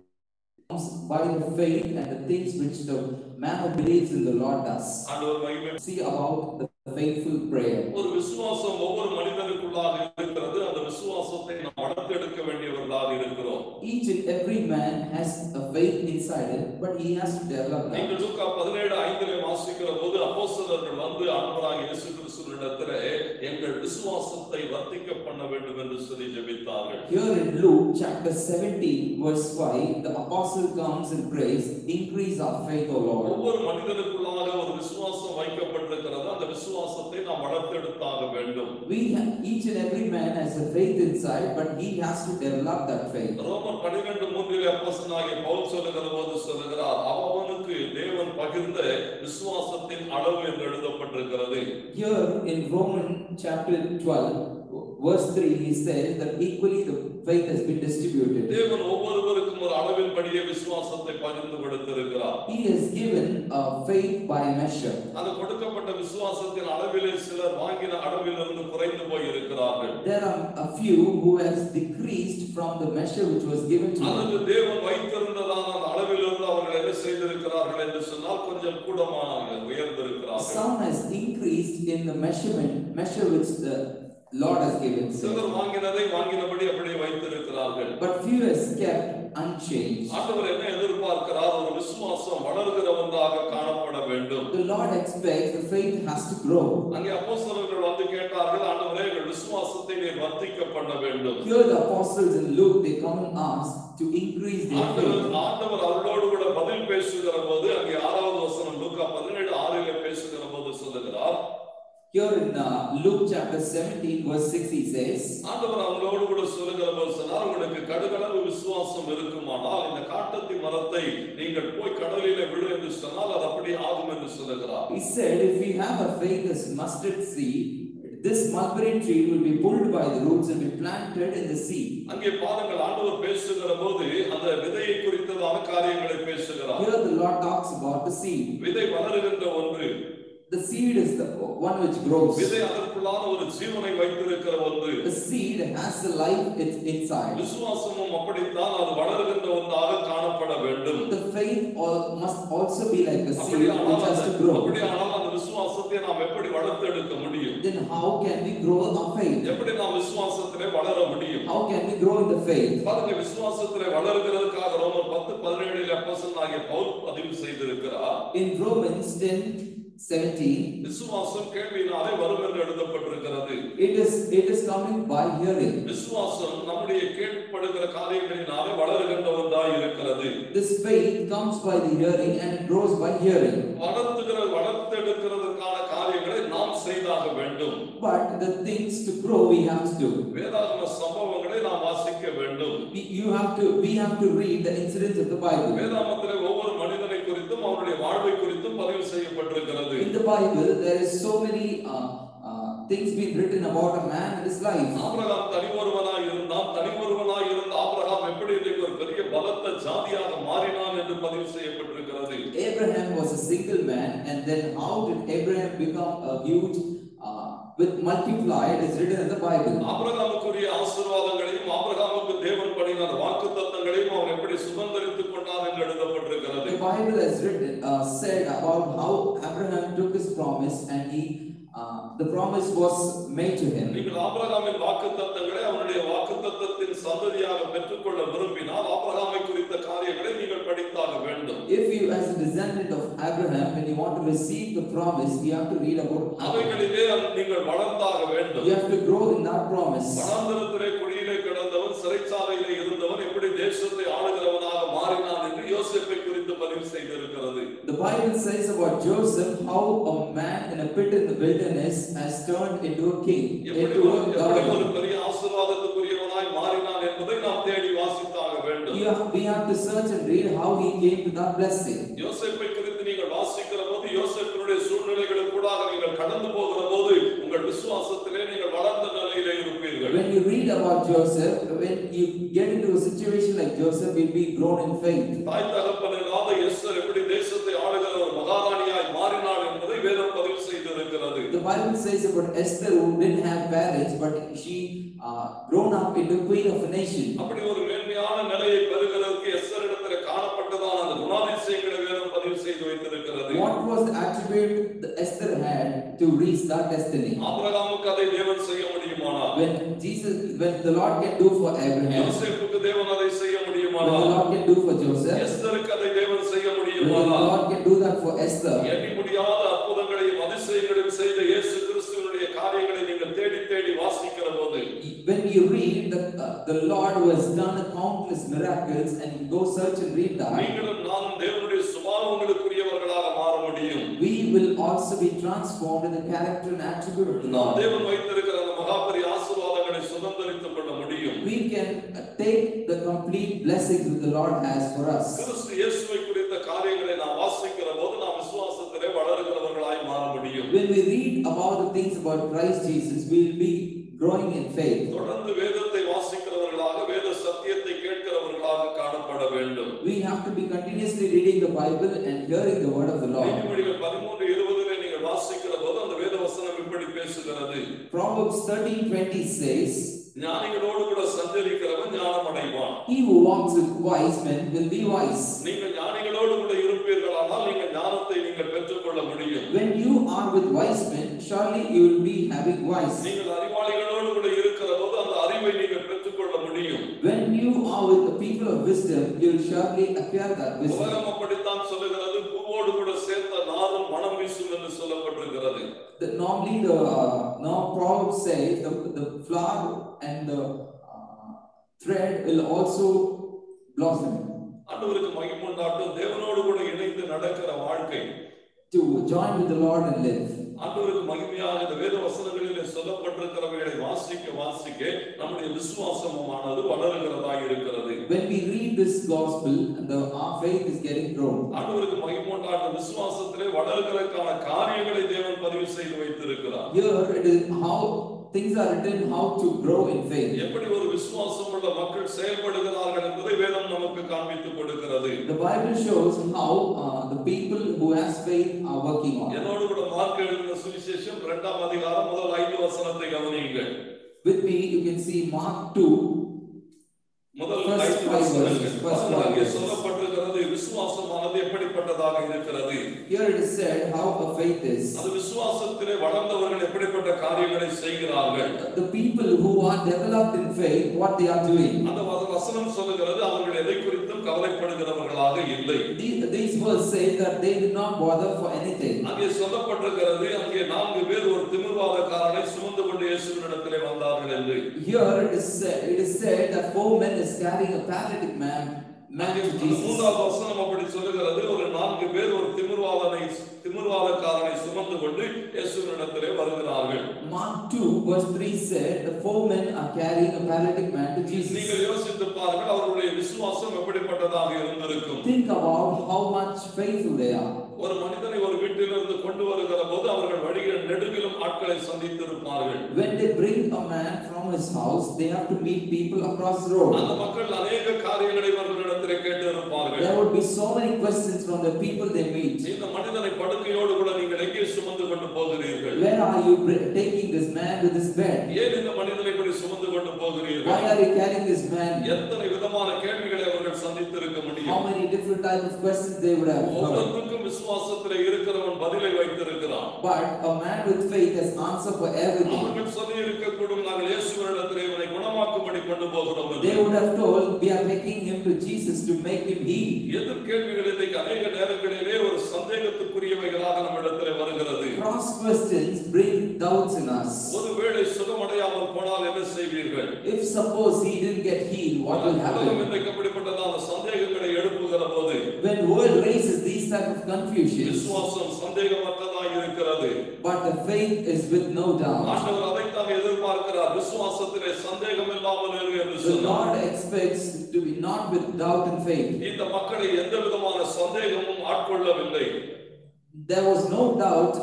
comes by the faith and the things which the man who believes in the Lord does. See about the faithful prayer. ஒரு விசுவாசம் ஒவ்வொரு மனிதனுக்குள்ளாக இருக்கிறது. அந்த விசுவாசத்தை நாம் வளர்த்தெடுக்க வேண்டியவர்களாக இருக்கிறோம். Each and every man has a faith inside it, but he has to develop that. நீங்கள் லூக்கா பதினேழு ஐந்திலே வாசிக்கிற போது அப்போஸ்தலர்கள் வந்து ஆண்டவராகிய இயேசு கிறிஸ்துவினிடத்திலே எங்கள் விசுவாசத்தை வர்த்திக்க பண்ண வேண்டும் என்று சொல்லி ஜெபித்தார்கள். Here in Luke chapter seventeen verse five, the apostle comes and prays, increase our faith, O Lord. ஒவ்வொரு மனிதனுக்குள்ளாக ஒரு விசுவாசம் வைக்கப்பட்டிருக்கிறது. அந்த விசுவாசத்தை நாம் வளர்த்தெடுத்தாக வேண்டும். We have, each and every man has a faith inside, but he has to develop that faith. ரோமர் பன்னிரண்டு மூன்றில் அப்போஸ்தலனாகிய பவுல் சொல்லுகிற போது சொல்லுகிறார், அவனுக்கு தேவன் பகிர்ந்த விசுவாசத்தின் அளவு என்று எழுதப்பட்டிருக்கிறது. Here in Romans chapter twelve verse three he says that equally the faith has been distributed. தேவன் ஒவ்வொருவருக்கும் ஒரு அளவின்படியே விசுவாசத்தை பகிர்ந்து கொடுத்திருக்கிறார். He has given a faith by measure. அந்த கொடுக்கப்பட்ட விசுவாசத்தின் அளவிலே சிலர் வாங்கின அளவிலிருந்து குறைந்து போய் இருக்கிறார்கள். There are a few who has decreased from the measure which was given to them. அது தேவன் வைத்திருந்ததான அந்த அளவிலிருந்து அவர்கள் என்ன செய்திருக்கிறார்கள் என்று சொன்னால் கொஞ்சம் கூடமாக உயர்ந்திருக்கிறார்கள். Some has increased in the measurement measure which the Lord has given. சிலர் வாங்கினதை வாங்கினபடி அப்படியே வைத்திருக்கிறார்கள். But few has kept unchanged. ஆண்டவர் என்ன எதிர்பார்க்கிறார்? ஒரு விசுவாசம் வளர்கிற ஒன்றாக காணப்பட வேண்டும். The Lord expects the faith has to grow. அங்கே அப்போஸ்தலர்கள் வந்து கேட்டார்கள், ஆண்டவரே எங்கள் விசுவாசத்தை நீர் வர்த்திக்க பண்ண வேண்டும். Here the apostles in Luke they come and ask to increase their faith. ஆண்டவர் அவர்களோடு கூட பதில் பேசுகிற போது அங்கே ஆறாவது வசனம் லூக்கா பதினேழு ஆறிலே பேசுகிற போது சொல்லுகிறார். Here in uh, Luke chapter seventeen verse six he says, ஆண்டவர் அவங்களோடு கூட சொல்லுகிற போது சொன்னார், உங்களுக்கு கடுகளவு விசுவாசம் இருக்குமானால் இந்த காட்டத்தி மரத்தை நீங்கள் போய் கடலிலே விடு என்று சொன்னால் அது அப்படியே ஆகும் என்று சொல்லுகிறார். He said, if we have a faith as mustard seed, this mulberry tree will be pulled by the roots and be planted in the sea. அங்கே பாருங்கள், ஆண்டவர் பேசுகிற போது அந்த விதையை குறித்ததான காரியங்களை பேசுகிறார். Here the Lord talks about the seed. விதை வளருகின்ற ஒன்று. The seed is the one which grows. விதை அதற்குள்ளான ஒரு ஜீவனை வைத்திருக்கிற ஒன்று. The seed has the life it's inside. விசுவாசமும் அப்படித்தான், அது வளருகின்ற ஒன்றாக காணப்பட வேண்டும். The faith all, must also be like a seed which has to grow. அப்படியானால் அந்த விசுவாசத்தை நாம் எப்படி வளர்த்தெடுக்க முடியும்? Then how can we grow our faith? எப்படி நாம் விசுவாசத்திலே வளர முடியும்? How can we grow in the faith? பாருங்க, விசுவாசத்திலே வளர்கிறதுக்காக ரோமர் பத்து பதினேழில் அப்போஸ்தலனாகிய பவுல் பதிவு செய்திருக்கிறார். In Romans ten seventeen, விசுவாசம் கேள்வியினாலே வரும் என்று எழுதப்பட்டிருக்கிறது. It is it is coming by hearing. விசுவாசம் நம்முடைய கேட்கப்படுகிற காரியங்களினாலே வளருகின்ற ஒன்றாய் இருக்கிறது. This faith comes by the hearing and it grows by hearing. வளர்த்துகிற வளர்த்தெடுக்கிறதுக்கான காரியங்களை நாம் செய்தாக வேண்டும். But the things to grow we have to do. வேதாகம சம்பவங்களை நாம் வாசிக்க வேண்டும். You have to we have to read the incidents of the Bible. வேதாகமத்திலே ஒவ்வொரு மனிதனை குறித்தும் அவருடைய வாழ்வை குறித்தும் பதிவு செய்யப்பட்டிருக்கிறது. In the Bible there is so many uh, uh, things being written about a man and his life. Abraham தனியொருவனாய் இருந்தான். தனியொருவனாய் இருந்த ஆபிரகாம் எப்படி இன்றைக்கு ஒரு பெரிய பலத்த ஜாதியாக மாறினான் என்று பதிவு செய்யப்பட்டிருக்கிறது. Abraham was a single man, and then how did Abraham become a huge uh, with multiplied is written in the Bible. ஆபிரகாமுக்குரிய ஆசீர்வாதங்களையும் ஆபிரகாமுக்கு தேவன் பண்ணின வாக்குத்தத்தங்களையும் அவன் எப்படி சுதந்தரித்துக் கொண்டான் என்று எழுதப்பட்டிருக்கிறது. The Bible has written uh, said about how Abraham took his promise and he uh, the promise was made to him. நீங்கள் ஆபிரகாமின் வாக்குத்தத்தங்களை அவனுடைய வாக்குத்தத்தத்தின் சந்ததியாக பெற்றுக்கொள்ள விரும்பினால் ஆபிரகாமை குறித்த காரியங்களை நீங்கள் படித்தாக வேண்டும். If you as a descendant of Abraham when you want to receive the promise you have to read about அவைகளிலே நீங்கள் வளர்ந்தாக வேண்டும். You have to grow in that promise. வனாந்தரத்திலே குழியிலே கிடந்தவன் சிறைச்சாலையிலே இருந்தவன் எப்படி தேசத்தை ஆளுகிறவனாக மாறினான் என்று யோசேப்பை குறித்து பதிவு செய்திருக்கிறது. The Bible says about Joseph how a man in a pit in the wilderness has turned into a king. எப்படி ஒரு பெரிய ஆசீர்வாதத்துக்குரியவனாய் மாறினான் என்பதை நாம் தேடி வாசித்தாக வேண்டும். We have to search and read how he came to that blessing. யோசேப்பை குறித்து நீங்கள் வாசிக்கிற போது யோசேப்பினுடைய சூழ்நிலைகளுக்கு கூடாக நீங்கள் கடந்து போகிற போது உங்கள் விசுவாசத்திலே நீங்கள் வளர்ந்த நிலையிலே இருப்பீர்கள். When you read about Joseph, when you get into a situation like Joseph, you'll be grown in faith. தாய் தகப்பன் இல்லாத எஸ்தர் எப்படி தேசத்தை ஆளுகிற ஒரு மகாராணியாய் மாறினாள் என்பதை வேதம் பதிவு செய்திருக்கிறது. The Bible says about Esther who didn't have parents but she uh, grown up into queen of a nation. அப்படி ஒரு மேன்மையான நிலையை பெறுகிறதற்கு எஸ்தர் இடத்திலே காணப்பட்டதான அந்த குணாதிசயங்களை வேதம் பதிவு செய்து வைத்திருக்கிறது. What was the attribute that Esther had to reach that destiny? ஆபிரகாமுக்கு அதை தேவன் செய்ய முடியுமானால், when Jesus when the Lord can do for Abraham, யோசேப்புக்கு தேவன் அதை செய்ய முடியுமானால், the Lord can do for Joseph, எஸ்தருக்கு அதை தேவன் செய்ய the முடியுமானால், Lord can do that for Esther. எண்ணி முடியாத அற்புதங்களையும் அதிசயங்களையும் செய்த இயேசு கிறிஸ்துவினுடைய காரியங்களை நீங்கள் தேடி தேடி வாசிக்கிற போது, when you read that uh, the Lord who has done countless miracles and you go search and read that, நீங்களும் நானும் தேவனுடைய சுபாவங்களுக்குரியவர்களாக மாற முடியும். we will also be transformed in the character and attribute of the Lord. தேவன் வைத்திருக்கிற அந்த மகாபெரிய ஆசீர்வாதங்களை சுதந்தரித்துக் கொள்ள முடியும். We can take the complete blessings that the Lord has for us. கிறிஸ்து இயேசுவை குறித்த காரியங்களை நாம் வாசிக்கிற போது நாம் விசுவாசத்திலே வளருகிறவர்களாய் மாற முடியும். When we read about the things about Christ Jesus, we will be growing in faith. தொடர்ந்து வேதத்தை வாசிக்கிறவர்களாக வேத சத்தியத்தை கேட்கிறவர்களாக காணப்பட வேண்டும். We have to be continuously reading the Bible and hearing the word of the Lord. நீதிமொழிகள் பதிமூன்று இருபதிலே நீங்கள் வாசிக்கிற போது அந்த வேத வசனம் இப்படி பேசுகிறது. Proverbs thirteen twenty says, ஞானிகளோடு கூட சஞ்சரிக்கிறவன் ஞானம் அடைவான். He who walks with wise men will be wise. நீங்கள் ஞானிகளோடு கூட இருப்பீர்களானால் நீங்கள் ஞானத்தை நீங்கள் பெற்றுக்கொள்ள முடியும். When you are with wise men, surely you will be having wise. நீங்கள் அறிவாளிகளோடு கூட இருக்கிற போது அந்த அறிவை நீங்கள் பெற்றுக்கொள்ள முடியும். When you are with the people of wisdom, you will surely acquire that wisdom. உலகம் அப்படித்தான் சொல்லுகிறது, பூவோடு கூட சேர்ந்த நாரும் மனம் வீசும் என்று சொல்லப்பட்டிருக்கிறது. The, normally the uh, now Proverbs says the, the flower and the uh, thread will also blossom. ஆண்டவருக்கு மகிமை உண்டாகட்டும். தேவனோடு கூட இணைந்து நடக்கிற வாழ்க்கை, to join with the Lord and live. ஆண்டவருக்கு மகிமையாக இந்த வேத வசனங்களிலே சொல்லப்பட்டிருக்கிறவைகளை வாசிக்க வாசிக்க நம்முடைய விசுவாசமானது வளருகிறதாக இருக்கிறது. When we read this gospel, the our faith is getting grown. ஆண்டவருக்கு மகிமை உண்டாகட்டும். விசுவாசத்திலே வளருகிறதுக்கான காரியங்களை தேவன் பதிவு செய்து வைத்திருக்கிறார். Here it is how things are written how to grow in faith. எப்படி ஒரு விசுவாசம் உள்ள மக்கள் செயல்படுகிறார்கள் என்பதை வேதம் நமக்கு காண்பித்துக் கொடுக்கிறது. The Bible shows how uh, the people who has faith are working on. என்னோடு கூட மார்க் எழுதின சுவிசேஷம் இரண்டாம் அதிகாரம் முதல் ஐந்து வசனத்தை கவனியுங்கள். With me you can see Mark two முதல் ஐந்து வசனங்கள். அங்கே சொல்லப்பட்டிருக்கிறது விசுவாசமானது எப்படிப்பட்டதாக இருக்கிறது. Here it is said how a faith is. அது விசுவாசத்திலே வளர்ந்தவர்கள் எப்படிப்பட்ட காரியங்களை செய்கிறார்கள். The people who are developed in faith, what they are doing. அந்த வசனம் சொல்லுகிறது அவர்கள் எதை குறித்தும் கவலைப்படுகிறவர்களாக இல்லை. These verses say that they did not bother for anything. அங்கே சொல்லப்பட்டிருக்கிறது அங்கே நான்கு பேர் ஒரு திமிர்வாதக்காரனை சுமந்து கொண்டு இயேசுவினிடத்திலே வந்தார்கள் என்று. Here it is said, it is said that four men is carrying a paralytic man. மூன்றாவது வசனம் அப்படி சொல்லுகிறது ஒரு நான்கு பேர் ஒரு திமிர்வாதனை திமிர்வாதக்காரனை சுமந்து கொண்டு இயேசுவினிடத்திலே வருகிறார்கள். Mark two verse three said the four men are carrying a paralytic man to Jesus. நீங்கள் யோசித்து பாருங்கள் அவர்களுடைய விசுவாசம் எப்படிப்பட்டதாக இருந்திருக்கும். Think about how much faithful they are. ஒரு மனிதனை ஒரு வீட்டிலிருந்து கொண்டு வருகிற போது அவர்கள் வழியில் நெடுகிலும் ஆட்களை சந்தித்திருப்பார்கள். When they bring a man from his house, they have to meet people across the road. அந்த மக்கள் अनेक காரியங்களை அவர்களிடத்திலே கேட்டிருப்பார்கள். There would be so many questions from the people they meet. இந்த மனிதனை படுக்கையோடு கூட நீங்கள் எங்கே சுமந்து கொண்டு போகிறீர்கள்? Where are you taking this man with his bed? ஏன் இந்த மனிதனை இப்படி சுமந்து கொண்டு போகிறீர்கள்? Why are you carrying this man? எத்தனை விதமான கேள்விகளை அவர்கள் சந்தித்திருக்க முடியும்? How many different types of questions they would have. ஒவ்வொருவருக்கும் விசுவாசத்திலே இருக்கிறவன் பதிலை வைத்திருக்கிறான். But a man with faith has answer for everything. அவர்கள் சொல்லி இருக்கக்கூடும் நாங்கள் இயேசுவினிடத்திலே இவனை குணமாக்கும்படி கொண்டு போகிறோம் என்று. They would have told we are taking him to Jesus to make him heal. எதிர் கேள்விகள் இன்றைக்கு அநேக நேரங்களிலே ஒரு சந்தேகத்துக்குரியவைகளாக நம்மிடத்திலே வருகிறது. Cross questions bring doubts in us. ஒருவேளை சுகமடையாமல் போனால் என்ன செய்வீர்கள்? If suppose he didn't get healed, what will happen? இன்றைக்கு அப்படிப்பட்டதான சந்தேகங்களை எழுப்புகிற போது when world raises these type of confusions, விசுவாசம் சந்தேகமற்றதாக இருக்கிறது. but the faith is with no doubt. ஆண்டவர் அதைத்தான் எதிர்பார்க்கிறார். விசுவாசத்திலே சந்தேகம் இல்லாமல் இரு என்று The சொன்னார். Lord expects to be not with doubt and faith. இந்த மக்களை எந்த விதமான சந்தேகமும் ஆட்கொள்ளவில்லை. There was no doubt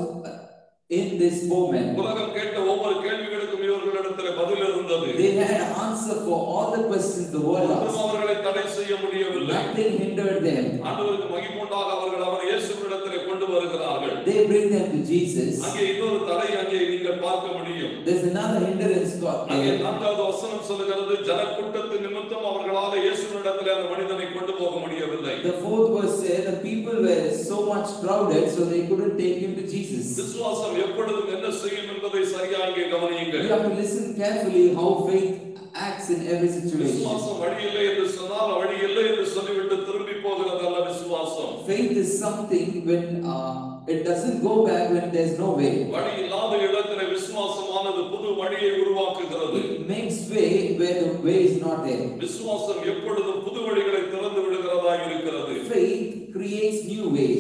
in this moment. உலகம் கேட்ட ஒவ்வொரு கேள்விகளுக்கும் இவர்களிடத்தில் பதில் இருந்தது. They had an answer for all the questions the world asked. அவர்களை தடை செய்ய முடியவில்லை. Nothing hindered them. ஆண்டவருக்கு மகிமை உண்டாக அவர்கள் அவரை இயேசுவினிடத்தில் கொண்டு வருகிறார்கள். They bring them to Jesus. அங்கே இன்னொரு தடை அங்கே நீங்கள் பார்க்க முடியும். There's another hindrance got அங்கே there. நான்காவது வசனம் சொல்லுகிறது ஜனக்கூட்டத்தின் நிமித்தம் அவர்களால் இயேசுவினிடத்தில் அந்த மனிதனை கொண்டு போக முடியவில்லை. The fourth verse says the people were so much crowded so they couldn't take him to Jesus. விசுவாசம் எப்பொழுதும் என்ன செய்யும் என்பதை சரியாக கவனியுங்கள். You have to listen carefully how faith acts in every situation. விசுவாசம் வழி இல்லை என்று சொன்னால் வழி இல்லை என்று சொல்லிவிட்டு திரும்பி போகிறதல்ல விசுவாசம். Faith is something when uh, it doesn't go back when there's no way. வழி இல்லாத இடத்திலே விசுவாசமானது புது வழியை உருவாக்குகிறது. It makes way where the way is not there. விசுவாசம் எப்பொழுதும் புது வழிகளை திறந்து விடுகிறதா இருக்கிறது. Faith creates new ways. ஏனென்று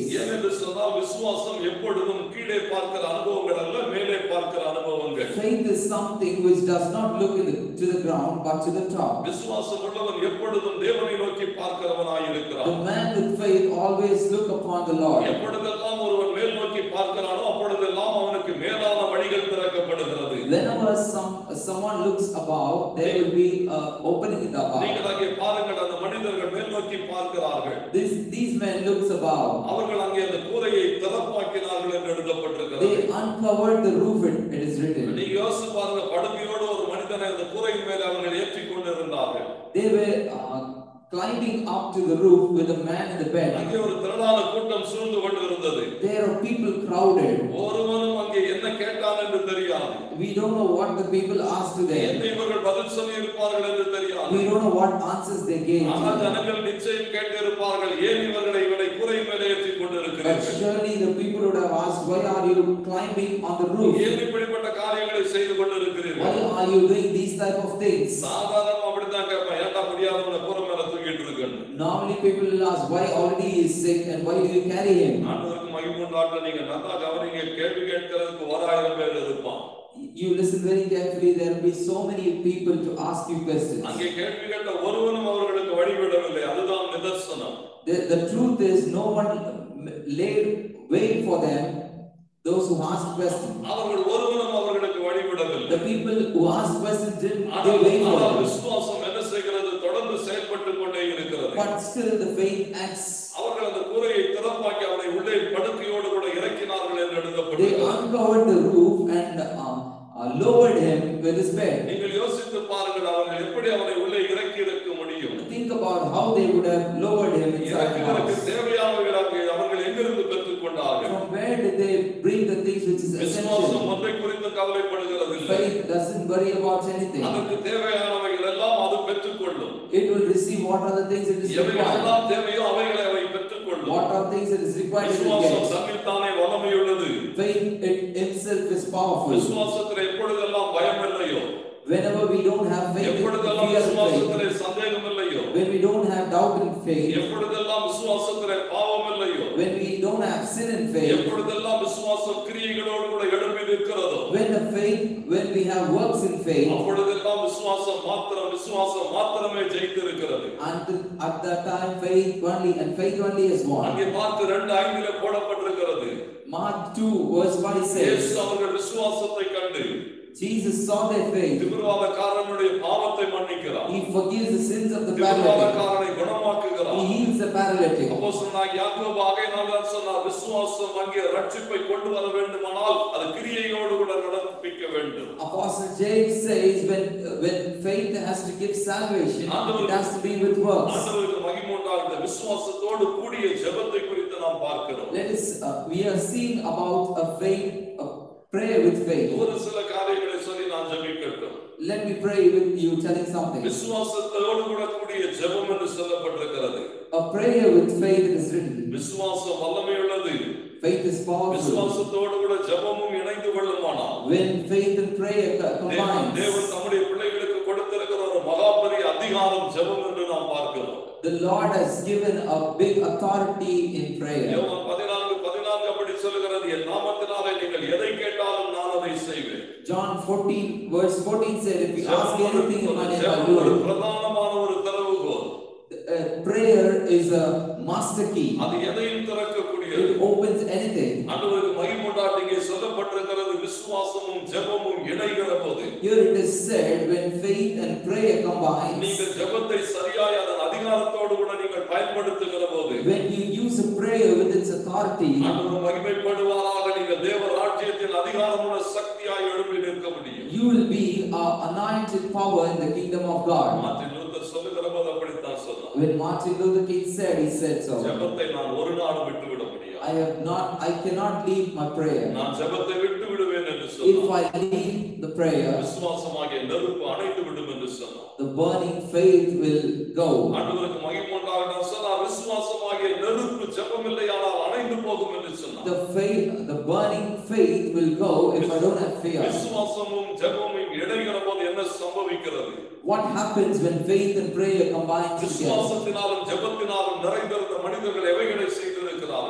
என்று சொன்னால் விசுவாசம் எப்பொழுதும் கீழே பார்க்கிற அனுபவங்கள் அல்ல, மேலே பார்க்கிற அனுபவங்கள். Faith is something which does not look in the, to the ground but to the top. விசுவாசம் உள்ளவன் எப்பொழுதும் தேவனை நோக்கி பார்க்கிறவனாய் இருக்கிறான். The man with faith always look upon the Lord. எப்பொழுதெல்லாம் ஒருவன் மேல் நோக்கி பார்க்கிறானோ அப்பொழுதெல்லாம் அவனுக்கு மேலான வழிகள் திறக்கப்படுகிறது. Whenever some someone looks above, there will be a opening in the above. நீங்கள் அங்கே பாருங்கள், அந்த மனிதர்கள் மேல் நோக்கி பார்க்கிறார்கள். This these men looks above. அவர்கள் அங்கே அந்த கூரையை திறப்பாக்கினார்கள் என்று எழுதப்பட்டிருக்கிறது. They uncovered the roof, it, it is written. நீங்க யோசிச்சு பாருங்க, படுக்கையோடு ஒரு மனிதனை அந்த கூரையின் மேலே அவர்கள் ஏற்றிக் கொண்டிருந்தார்கள். They were uh, climbing up to the roof with a man in the bed. அங்கே ஒரு திரளான கூட்டம் சூழ்ந்து கொண்டிருந்தது. There are people crowded. ஒருவனும் அங்கே என்ன கேட்டான் என்று தெரியாது. We don't know what the people asked to them. என்ன இவர்கள் பதில் சொல்லி இருப்பார்கள் என்று தெரியாது. We don't know what answers they gave. ஆனால் ஜனங்கள் நிச்சயம் கேட்டிருப்பார்கள், ஏன் இவர்களை இவனை கூரை மேலே ஏற்றிக் கொண்டிருக்கிறீர்கள்? Surely the people would have asked, why are you climbing on the roof? ஏன் இப்படிப்பட்ட காரியங்களை செய்து கொண்டிருக்கிறீர்கள்? Why are you doing these type of things? சாதாரணமா அப்படிதான் கேட்பான், ஏன்டா முடியாதவனை கூரை மேல தூக்கிட்டு இருக்கேன்னு. Normally people will ask, why already he is sick and why do you carry him? ஆண்டவருக்கு மகிமை உண்டாகட்டும். நீங்க நல்லா கவனிங்க, கேள்வி கேட்கிறதுக்கு ஓராயிரம் பேர் இருப்பான். You listen very carefully, there will be so many people to ask you questions. அங்கே கேள்வி கேட்ட ஒருவனும் அவர்களுக்கு வழிவிடவில்லை, அதுதான் நிதர்சனம். The, the truth is, no one laid way for them, those who asked questions. அவர்கள் ஒருவனும் அவர்களுக்கு வழிவிடவில்லை. The people who asked questions didn't give way for them. விசுவாசம் என்ன செய்கிறது? தொடர்ந்து செயல்பட்டு கொண்டே இருக்கிறது. But still the faith acts. அவர்கள் அந்த கூரையை திறப்பாக்கி அவனை உள்ளே படுக்கையோடு கூட இறக்கினார்கள் என்று They எழுதப்பட்டிருக்கிறது. uncovered the roof and uh, uh, lowered him with his bed. நீங்கள் யோசித்து பாருங்கள், அவர்கள் எப்படி அவனை உள்ளே இறக்கி இருக்க முடியும்? Think about how they would have lowered him inside the இறக்குவதற்கு house. தேவையானவர்கள் அவர்கள் எங்கிருந்து பெற்றுக் கொண்டார்கள்? From where did they bring the things which is விசுவாசம் essential? ஒன்றை குறித்து கவலைப்படுகிறது இல்லை. Faith doesn't worry about anything. அதற்கு தேவையானவைகள் எல்லாம் அது பெற்றுக்கொள்ளும். It will receive what are the things it is required. எவையெல்லாம் தேவையோ அவைகளை அவை பெற்றுக்கொள்ளும். What are things it is required to விசுவாசம் get. தன்னில்தானே வல்லமையுள்ளது. Faith it itself is powerful. விசுவாசத்தில் எப்பொழுதெல்லாம் பயம் இல்லையோ, Whenever we don't have faith, எப்பொழுதெல்லாம் fear of faith. விசுவாசத்திலே சந்தேகம் இல்லையோ, When we don't have doubt in faith. எப்பொழுதெல்லாம் விசுவாசத்திலே பாவம் இல்லையோ, When we don't have sin in faith. எப்பொழுதெல்லாம் விசுவாசம் கிரியைகளோடு கூட எழும்பி நிற்கிறதோ, When the faith, when we have works in faith. அப்பொழுதெல்லாம் விசுவாசம் மாத்திரம் விசுவாசம் மாத்திரமே ஜெயித்திருக்கிறது. Until at that time faith only and faith only is won. அங்கே பார்த்து இரண்டு ஐந்திலே போடப்பட்டிருக்கிறது. Mark two verse five says. இயேசு அவர்கள் விசுவாசத்தை கண்டு Jesus saw their faith. திமிர்வாதக்காரனுடைய பாவத்தை மன்னிக்கிறார். He forgives the sins of the paralytic. திமிர்வாதக்காரனை குணமாக்குகிறார். He heals the paralytic. அப்போஸ்தலனாகிய யாக்கோபு ஆகையினால் தான் சொன்னார், விசுவாசம் அங்கே ரட்சிப்பை கொண்டு வர வேண்டுமானால் அது கிரியையோடு கூட நடப்பிக்க வேண்டும். Apostle James says when when faith has to give salvation, it has to be with works. ஆண்டவருக்கு மகிமை உண்டாகட்டும். விசுவாசத்தோடு கூடிய ஜெபத்தை குறித்து நாம் பார்க்கிறோம். Let us uh, we are seeing about a faith, a prayer with faith. ஒரு சில காரியங்களை சொல்லி நான் ஜெபிக்கட்டும். Let me pray with you, telling something. விசுவாசத்தோடு கூட கூடிய ஜெபம் என்று சொல்லப்பட்டிருக்கிறது. A prayer with faith is written. விசுவாசம் வல்லமையுள்ளது. Faith is powerful. விசுவாசத்தோடு கூட ஜெபமும் இணைந்து கொள்ளுமானால், when faith and prayer combine, தேவன் நம்முடைய பிள்ளைகளுக்கு கொடுத்திருக்கிற ஒரு மகாபெரிய அதிகாரம் ஜெபம் என்று நாம் பார்க்கிறோம். The Lord has given a big authority in prayer. யோவான் பதினான்கு பதினான்கு அப்படி சொல்கிறது, என் நாமத்தினாலே நீங்கள் எதை கேட்டாலும் நான் அதை செய்வேன். John fourteen verse fourteen said, if you ask anything in my name, I will do it. பிரதானமான ஒரு திறவுகோல். Uh, prayer is a master key. அது எதையும் திறக்கக்கூடியது. It opens anything. ஆண்டவருக்கு மகிமை உண்டாகட்டும். இங்கே சொல்லப்பட்டிருக்கிறது, விசுவாசமும் ஜெபமும் இணைகிற போது, here it is said, when faith and prayer combine, நீங்கள் ஜெபத்தை சரியாய் அதன் அதிகாரத்தோடு கூட நீங்கள் பயன்படுத்துகிற போது, when you use a prayer with its authority, ஆண்டவர் மகிமைப்படுவாராக. நீங்கள் தேவ ராஜ்யத்தில் அதிகாரமுள்ள சக்தியாய் எழும்பி நிற்க முடியும். you will be uh, anointed power in the kingdom of God. Martin Luther சொல்லுகிற போது அப்படித்தான் சொன்னார். When Martin Luther King said, he said so. ஜெபத்தை நான் ஒரு நாளும் விட்டு விட முடியாது. I have not, I cannot leave my prayer. நான் ஜெபத்தை விட்டு விடுவேன் என்று சொன்னார். If I leave the prayer, விசுவாசமாகிய நெருப்பு அணைந்து விடும் என்று சொன்னார். the burning faith will go. ஆண்டவருக்கு மகிமை உண்டாகட்டும். சொன்னார், விசுவாசமாகிய நெருப்பு ஜெபம் இல்லையானால் அணைந்து போகும் என்று சொன்னார். The faith, the burning faith will go if I don't have fear. விசுவாசமும் ஜெபமும் இணைகிற போது என்ன சம்பவிக்கிறது? What happens when faith and prayer combine together? விசுவாசத்தினாலும் ஜெபத்தினாலும் நிறைந்திருந்த மனிதர்கள் எவைகளை செய்திருக்கிறார்கள்?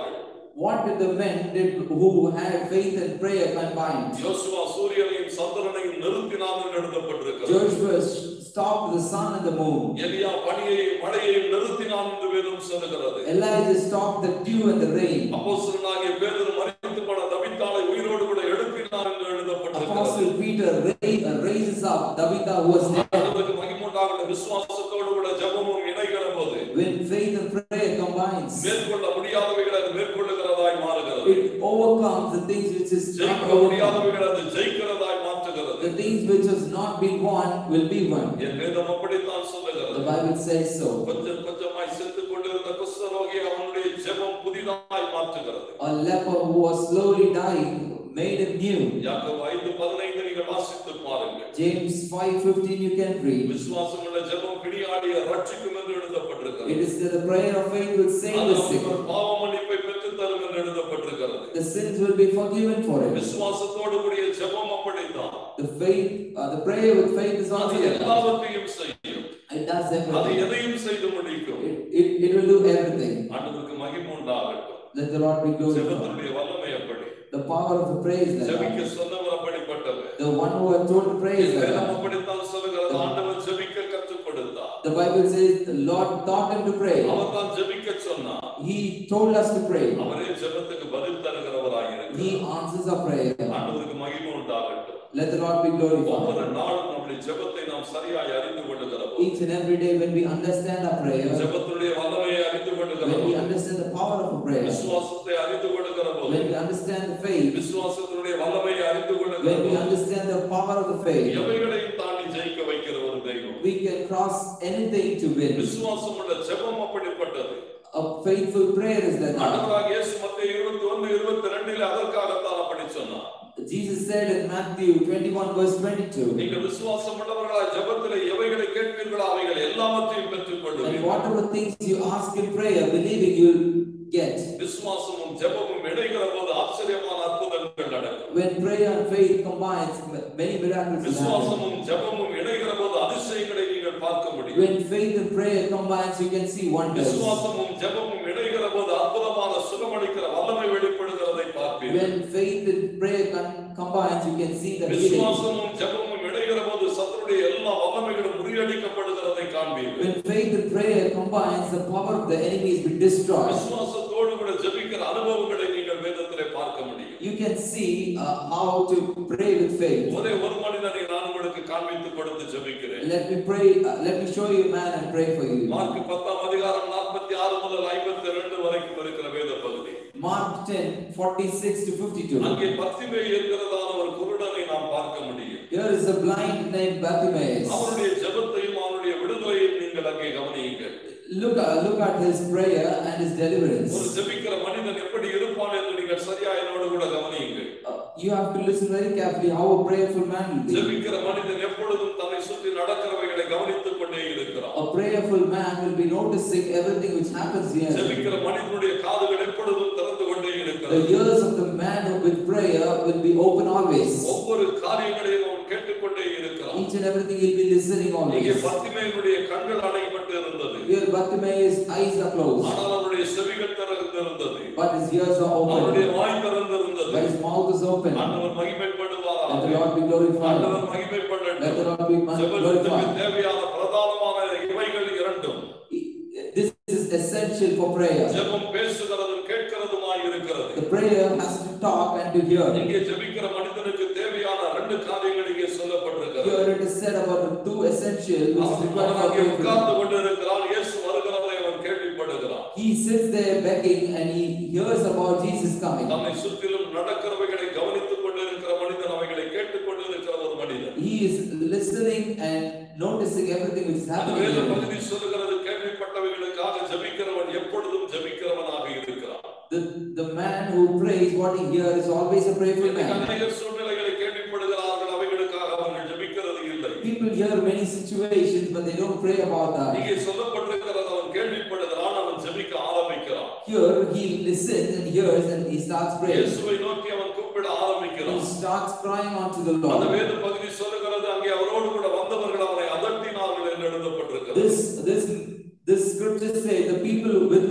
What did the men did who had faith and prayer combined? யோசுவா சூரியனையும் சந்திரனையும் நிறுத்தினான் என்று எழுதப்பட்டிருக்கிறது. Joshua stopped the sun and the moon. எலியா பனியையும் மழையையும் நிறுத்தினான் என்று வேதம் சொல்லுகிறது. Elijah stopped the dew and the rain. அப்போஸ்தலனாகிய பேதுரு மரித்து போன தபீத்தாளை உயிரோடு கூட எழுப்பினார் என்று எழுதப்பட்டிருக்கிறது. Apostle Peter raises up Tabitha who was dead. ஆண்டவருக்கு மகிமை உண்டாகட்டும். விசுவாசத்தோடு கூட ஜெபமும் இணைகிற போது when faith and prayer combines, மேற்கொள்ள முடியாதவைகளை அது மேற்கொள்ளுகிறதாய் மாறுகிறது. it overcomes the things which is ஜெயிக்க முடியாதவைகளை அது ஜெயிக்கிறதாய் மாற்றுகிறது. The things which has not been won will be won. என் வேதம் அப்படித்தான் சொல்லுகிறது. The Bible says so. கொஞ்சம் கொஞ்சமாய் செத்துக் கொண்டிருந்த குஷ்டரோகி அவனுடைய ஜெபம் புதிதாய் மாற்றுகிறது. A leper who was slowly dying made him new. யாக்கோபு ஐந்து பதினைந்து நீங்கள் வாசித்து பாருங்கள். James five fifteen you can read. விசுவாசமுள்ள ஜெபம் பிணியாடிய ரட்சிக்கும் என்று எழுதப்பட்டிருக்கிறது. It is the prayer of faith will save the sick. பாவ மன்னிப்பை பெற்றுத் தரும் என்று எழுதப்பட்டிருக்கிறது. The sins will be forgiven for it. விசுவாசத்தோடு கூடிய ஜெபம் அப்படித்தான். The faith uh, the prayer with faith is also எல்லாவற்றையும் செய்யும். It does everything. அது எதையும் செய்து முடிக்கும். It, it, it will do everything. ஆண்டவருக்கு மகிமை உண்டாகட்டும். Let the Lord be glorified. ஜெபத்துடைய வல்லமை அப்படி. The power of the praise. ஜெபிக்க சொன்னவர் அப்படிப்பட்டவர். The one who had told to praise. வேதம் அப்படித்தான் சொல்லுகிறது. ஆண்டவர் ஜெபிக்க கற்றுக் கொடுத்தார். The Bible says the Lord taught him to pray. அவர் தான் ஜெபிக்க சொன்னார். He told us to pray. அவரே ஜெபத்துக்கு பதில் தருகிறவராய் இருக்கிறார். He answers our prayer. ஆண்டவருக்கு மகிமை உண்டாகட்டும். Let the Lord be glorified. ஒவ்வொரு நாளும் நம்முடைய ஜெபத்தை நாம் சரியாய் அறிந்து கொள்ளுகிறோம். Each and every day when we understand our prayer, ஜெபத்துடைய வல்லமையை அறிந்து கொள்ளுகிறோம். when we understand the power of our prayer, விசுவாசத்தை அறிந்து கொள்ளுகிறோம். when we understand the faith, விசுவாசத்துடைய வல்லமையை அறிந்து கொள்ளுகிறோம். when we understand the power of the faith, எவைகளையும் தாண்டி ஜெயிக்க வைக்கிற ஒரு தெய்வம். we can cross anything to win. விசுவாசமுள்ள ஜெபம் அப்படிப்பட்டது. A faithful prayer is that. ஆண்டவராகிய இயேசு மத்தேயு இருபத்தி ஒன்று இருபத்தி இரண்டு ல அதற்காகத்தான் அப்படி சொன்னார். Jesus said in Matthew twenty-one verse twenty-two, நீங்கள் விசுவாசம் உள்ளவர்களாய் ஜெபத்திலே எவைகளை கேட்பீர்களோ அவைகள் எல்லாவற்றையும் பெற்றுக்கொள்வீர்கள். and whatever things you ask in prayer, believing you will get. விசுவாசமும் ஜெபமும் இணைகிற போது ஆச்சரியமான அற்புதங்கள் நடக்கும். When prayer and faith combines, many miracles will happen. விசுவாசமும் ஜெபமும் இணைகிற போது அதிசயங்களை நீங்கள் பார்க்க முடியும். When faith and prayer combines, you can see wonders. விசுவாசமும் ஜெபமும் இணைகிற போது அற்புதமான சுகமளிக்கிற வல்லமை வெளிப்படுகிறதை பார்ப்பீர்கள். When faith and prayer combines, you can see the healing. விசுவாசமும் ஜெபமும் இணைகிற போது சத்துருடைய எல்லா வல்லமைகளும் முறியடிக்கப்படுகிறதை காண்பீர்கள். When faith and prayer combines, the power of the enemy is destroyed. விசுவாசத்தோடு கூட ஜெபிக்கிற அனுபவங்களை நீங்கள் வேதத்திலே பார்க்க முடியும். You can see uh, how to pray with faith. ஒரே ஒரு மனிதனை நான் உங்களுக்கு காண்பித்து கொடுத்து ஜெபிக்கிறேன். Let me pray. Uh, let me show you a man and pray for you. Mark பத்தாம் அதிகாரம் நாற்பத்தி ஆறு முதல் ஐம்பத்தி இரண்டு வரைக்கும் இருக்கிற வேத பகுதி. Mark ten forty-six to fifty-two. அங்கே பத்திமேயு என்கிறதான ஒரு குருடனை நாம் பார்க்க முடியும். Here is a blind named Bartimaeus. அவருடைய ஜெபத்தையும் அவருடைய விடுதலையையும் நீங்கள் அங்கே கவனியுங்கள். Look at look at his prayer and his deliverance. ஒரு ஜெபிக்கிற மனிதன் எப்படி இருப்பான் என்று நீங்கள் சரியா என்னோடு கூட கவனியுங்கள். You have to listen very carefully how a prayerful man will be. ஜெபிக்கிற மனிதன் எப்பொழுதும் தன்னை சுற்றி நடக்கிறவைகளை கவனித்துக் கொண்டே இருக்கிறான். A prayerful man will be noticing everything which happens here. ஜெபிக்கிற மனிதனுடைய காதுகள் எப்பொழுதும் திறந்து கொண்டே இருக்கிறது. The ears of the man with prayer will be open always. ஒவ்வொரு காரியங்களையும் அவன் கேட்டுக்கொண்டே இருக்கிறான். Each and everything he'll be listening always. இங்கே பத்திமேயுடைய கண்கள் அடைக்கப்பட்டு இருந்தது. Here Bartimaeus' eyes are closed. ஆனால் அவருடைய செவிகள் திறந்திருந்தது. But his ears are open. அவருடைய வாய் திறந்திருந்தது. But his mouth is open. ஆண்டவர் மகிமைப்படுவாராக. Let the Lord be glorified. ஆண்டவர் மகிமைப்படட்டும். Let the Lord be glorified. ஜெபத்துக்கு தேவையான பிரதானமான இவைகள் இரண்டும். This is essential for prayer. ஜெபம் பேசுகிறதும் கேட்கிறதுமாய் இருக்கிறது. The prayer has to talk and to hear. இங்கே ஜெபிக்கிற மனிதனுக்கு தேவையான இரண்டு காரியங்கள் இங்கே சொல்லப்பட்டிருக்கிறது. Here it is said about the two essential which is required for prayer. உட்கார்ந்து கொண்டிருக்கிறான். இயேசு வருகிறதை அவன் கேள்விப்படுகிறான். He sits there begging and he hears about Jesus coming. தன்னை சுற்றிலும் நடக்கிறவைகளை கவனித்துக் கொண்டிருக்கிற மனிதன் அவைகளை கேட்டுக் கொண்டிருக்கிற ஒரு மனிதன். He is listening and noticing everything which is happening. வேத பகுதி சொல்லுகிறது கேள்விப்பட்டவைகளுக்காக ஜெபிக்கிறவன் எப்பொழுதும் ஜெபிக்கிறவனாக இருக்கிறான். The the man who prays what he hears is always a prayerful man. அநேகர் சூழ்நிலைகளை கேள்விப்படுகிறார்கள், அவைகளுக்காக அவர்கள் ஜெபிக்கிறது இல்லை. People hear many situations but they don't pray about that. இங்கே சொல்லப்பட்டிருக்கிறது அவன் கேள்விப்படுகிறான், அவன் ஜெபிக்க ஆரம்பிக்கிறான். Here he listens and hears and he starts praying. இயேசுவை நோக்கி அவன் கூப்பிட ஆரம்பிக்கிறான். He starts crying unto the Lord. அந்த வேத பகுதி சொல்லுகிறது அங்கே அவரோடு கூட வந்தவர்கள் அவனை அதட்டினார்கள் என்று எழுதப்பட்டிருக்கிறது. This this this scripture says the people with them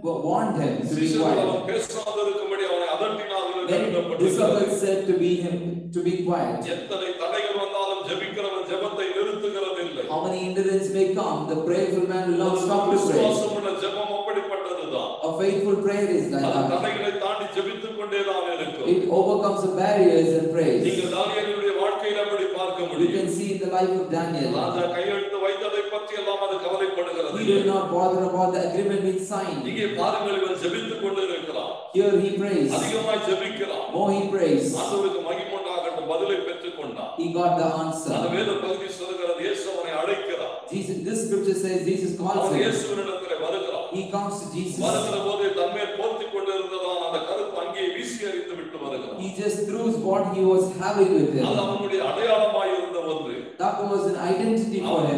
warned him to be quiet. When disciples said to be him to be quiet, how many hindrances may come, the prayerful man will not stop to pray. A faithful prayer is like that. It overcomes the barriers and prays. You can see in the life of Daniel. He did not bother about the agreement being signed. Here he prays. More he prays. He got the answer. Jesus, this scripture says Jesus calls him. He comes to Jesus. He just threw what he was having with him. That was an identity for him.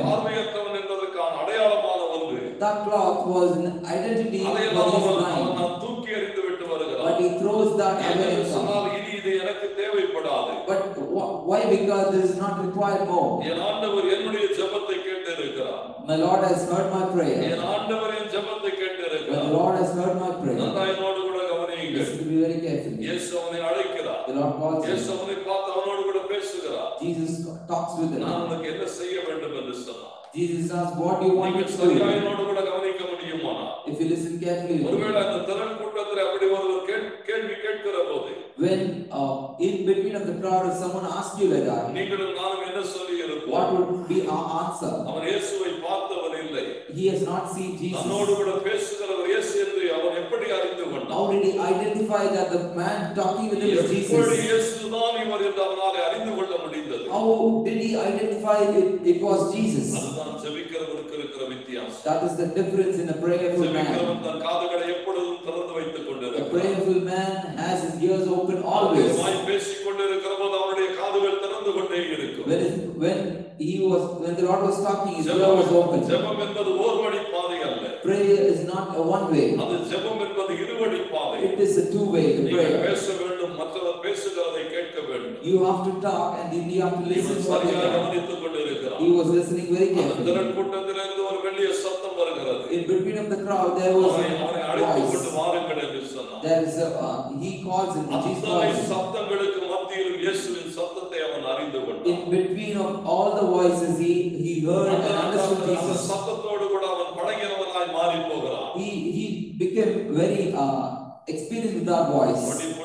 That cloth was an identity for his mind. But he throws that away. But why? Because this is not required more. My Lord has heard my prayer. The Lord has heard my prayer. Listen to me very carefully. The Lord calls him. Jesus talks with him. Jesus asks, what do you want me to do? If you listen carefully, when uh, in between of the crowd, if someone asks you like that, what would be our answer? He has not seen Jesus. How did he identify that the man talking with him is Jesus? How did he identify it, it was Jesus? That is the difference in a prayerful man. A prayerful man has his ears open always. When, it, when he was, when the Lord was talking, his ear was open. Prayer is not a one way. It is a two way. The prayer. You have to talk and then you have to listen for him. He was listening very carefully. In between of the crowd, there was a voice. There is a, uh, he calls him, Jesus calls him. In between of all the voices, he, he heard and understood Jesus. He, he became very uh, experienced with that voice.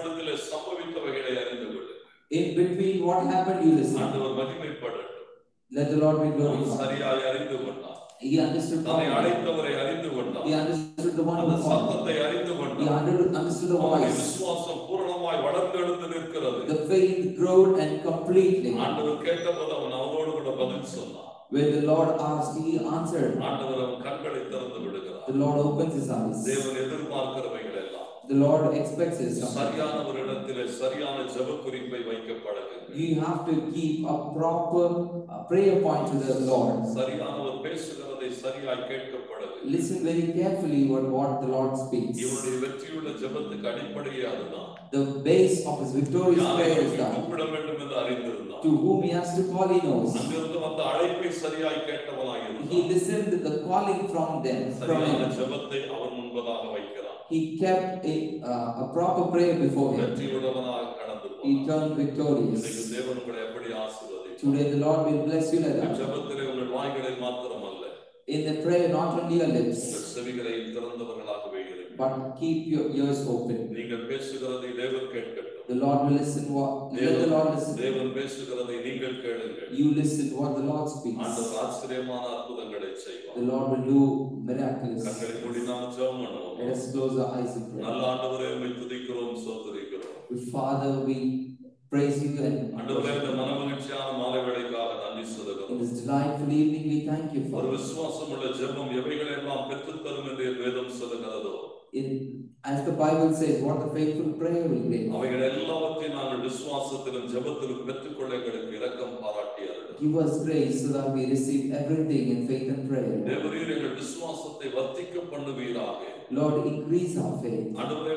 In between what happened, you listen. Let the Lord be glorified. He understood the He understood the one who called. He understood the voice. The faith grew and completely. When the Lord asked, he answered. The Lord opens his eyes. The Lord expects his You have to keep a proper uh, prayer point to the Lord. Listen very carefully what, what the Lord speaks. The base of his victorious prayer is that. To whom he has to call, he knows. He listened to the calling from them. From him. He kept a, uh, a proper prayer before him. He turned victorious. Today the Lord will bless you like that. In the prayer, not only your lips, but keep your ears open. The Lord will listen what let the Lord listen. You listen what the Lord speaks. The Lord will do miracles. Let us close our eyes in prayer. Father, we praise you and in this delightful evening we thank you for in, as the Bible says, what the faithful prayer will bring. Give us grace so that we receive everything in faith and prayer. Lord, increase our faith.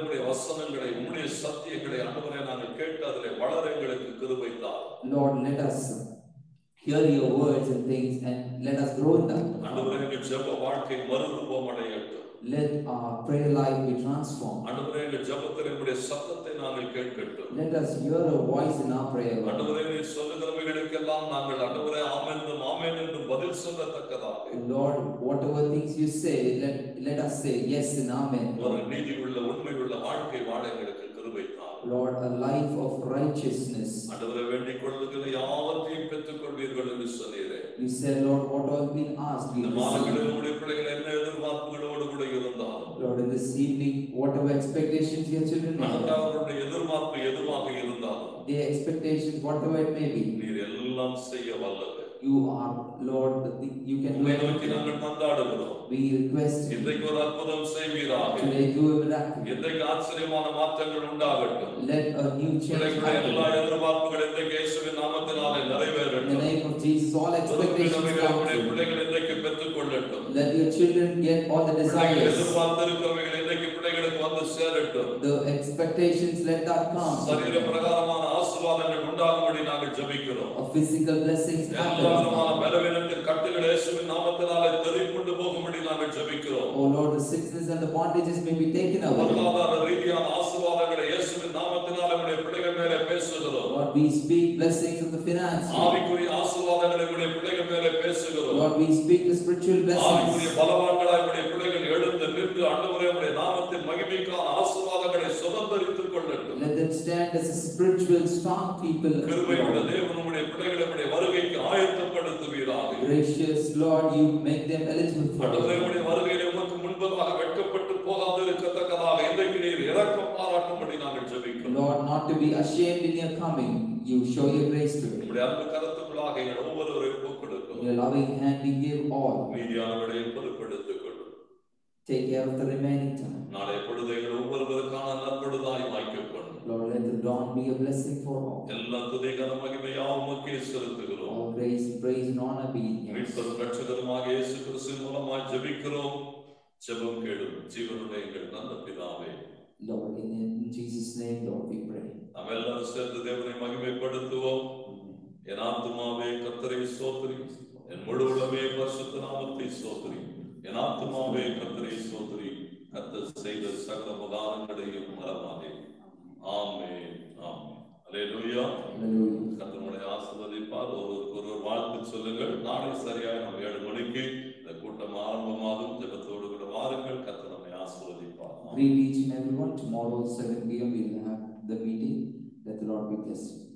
Lord, let us hear your words and things and let us grow in that. Let our prayer life be transformed. ஆண்டவரே இந்த ஜெபத்தில் நம்முடைய சத்தத்தை நாங்கள் கேட்கட்டும். Let us hear a voice in our prayer life. ஆண்டவரே நீ சொல்லுகிறவைகளுக்கெல்லாம் நாங்கள் ஆண்டவரே ஆமென் ஆமென் என்று பதில் சொல்லத்தக்கதாக. Lord, whatever things you say, let let us say yes and amen. ஒரு நீதியுள்ள உண்மையுள்ள வாழ்க்கை வாழ எங்களுக்கு கிருபை தாரும். Lord, a life of righteousness. ஆண்டவரே வேண்டிக் கொள்ளுகிற யாவற்றையும் பெற்றுக்கொள்வீர்கள் என்று சொன்னீரே. You said, Lord, what all been asked, we இந்த மாதங்களில் நம்முடைய பிள்ளைகள் என்ன எதிர்பார்ப்புகளோடு கூட இருந்தாலும் Lord, in this evening, whatever expectations your children have, அவருடைய எதிர்பார்ப்பு எதுவாக இருந்தாலும் their expectations, whatever it may be, நீர் எல்லாம் செய்ய வல்லவர். You are, Lord, you can do everything. We request இன்றைக்கு ஒரு அற்புதம் செய்வீராக. Today do a miracle. இன்றைக்கு ஆச்சரியமான மாற்றங்கள் உண்டாகட்டும். Let a new change happen. எல்லா எதிர்பார்ப்புகள் இன்றைக்கு இயேசுவின் நாமத்தினாலே நிறைவேறட்டும். In the name of Jesus, all expectations come true. பிள்ளைகள் இன்றைக்கு பெற்றுக்கொள்ளட்டும். Let your children get all the desires. எதிர்பார்த்திருக்கிறவைகள் இன்றைக்கு பிள்ளைகளுக்கு வந்து சேரட்டும். The expectations, let that come. சரீர பிரகாரமான ஆசீர்வாதங்கள் உண்டாகும்படி நாங்கள் ஜெபிக்கிறோம். Of physical blessings happen. பலவீனத்தின் கட்டுகள் இயேசுவின் நாமத்தினாலே தெறிப்புண்டு போகும்படி நாங்கள் ஜெபிக்கிறோம். Oh Lord, the sickness and the bondages may be taken away. பொருளாதார ரீதியான ஆசீர்வாதங்களை இயேசுவின் நாமத்தினாலே நம்முடைய பிள்ளைகள் மேலே பேசுகிறோம். Lord, we speak blessings of the finance. ஆவிக்குரிய ஆசீர்வாதங்களை நம்முடைய பிள்ளைகள் மேலே பேசுகிறோம். Lord, we speak the spiritual blessings. ஆவிக்குரிய பலவான்களாய் நம்முடைய பிள்ளைகள் எழுந்து நின்று ஆண்டவரே நம்முடைய நாமத்தின் மகிமைக்கான ஆசீர்வாதங்களை சுதந்தரித்துக் கொள்ளட்டும். Let them stand as a spiritual strong people. கிருபையுள்ள தேவன் நம்முடைய பிள்ளைகளை நம்முடைய வருகைக்கு ஆயத்தப்படுத்துவீராக. Gracious Lord, you make them eligible for it. ஆண்டவரே நம்முடைய வருகையிலே உமக்கு முன்பதாக வெட்கப்பட்டு போகாதிருக்கத்தக்கதாக இன்றைக்கு நீர் இரக்கம் பாராட்டும்படி நாங்கள் ஜெபிக்கிறோம். Lord, not to be ashamed in your coming, you show your grace to it. நம்முடைய அன்பு கரத்துக்குள்ளாக எங்கள் ஒவ்வொருவரையும் ஒப்புக்கொடுக்கிறோம். In your loving hand we give all. மீதியானவர்களை பொறுப்பெடுத்துக் கொள்ளும். Take care of the remaining time. நாளை பொழுதை எங்கள் ஒவ்வொருவருக்கான நற்பொழுதாய் மாய்க்கப்படும். Lord, let the dawn be a blessing for all. எல்லா துதி கன மகிமை யாவும் உமக்கே செலுத்துகிறோம். All grace, praise and honor be in yours. மீட்பரும் இரட்சகருமாக இயேசு கிறிஸ்துவின் மூலமாய் ஜெபிக்கிறோம். ஜெபம் கேளும் ஜீவனுள்ள எங்கள் நல்ல பிதாவே. Lord, in, in Jesus' name, Lord, we pray. நாம் எல்லாரும் சேர்ந்து தேவனை மகிமைப்படுத்துவோம். என் ஆத்துமாவே கர்த்தரை ஸ்தோத்திரி, என் முழு உள்ளமே பரிசுத்த நாமத்தை ஸ்தோத்திரி. என் ஆத்துமாவே கர்த்தரை ஸ்தோத்திரி, கர்த்தர் செய்த சகல உபகாரங்களையும் மறவாதே. ஆமென் ஆமென். அல்லேலூயா. கர்த்தர் உங்களை ஆசீர்வதிப்பார். ஒருவருக்கு ஒருவர் வாழ்த்து சொல்லுங்கள். நாளை சரியாக நம்ம ஏழு மணிக்கு இந்த கூட்டம் ஆரம்பமாகும். ஜெபத்தோடு கூட வாருங்கள். கர்த்தர் நம்மை ஆசீர்வதிப்பார். Greet each and everyone. Tomorrow seven p m we will have the meeting. Let the Lord be blessed.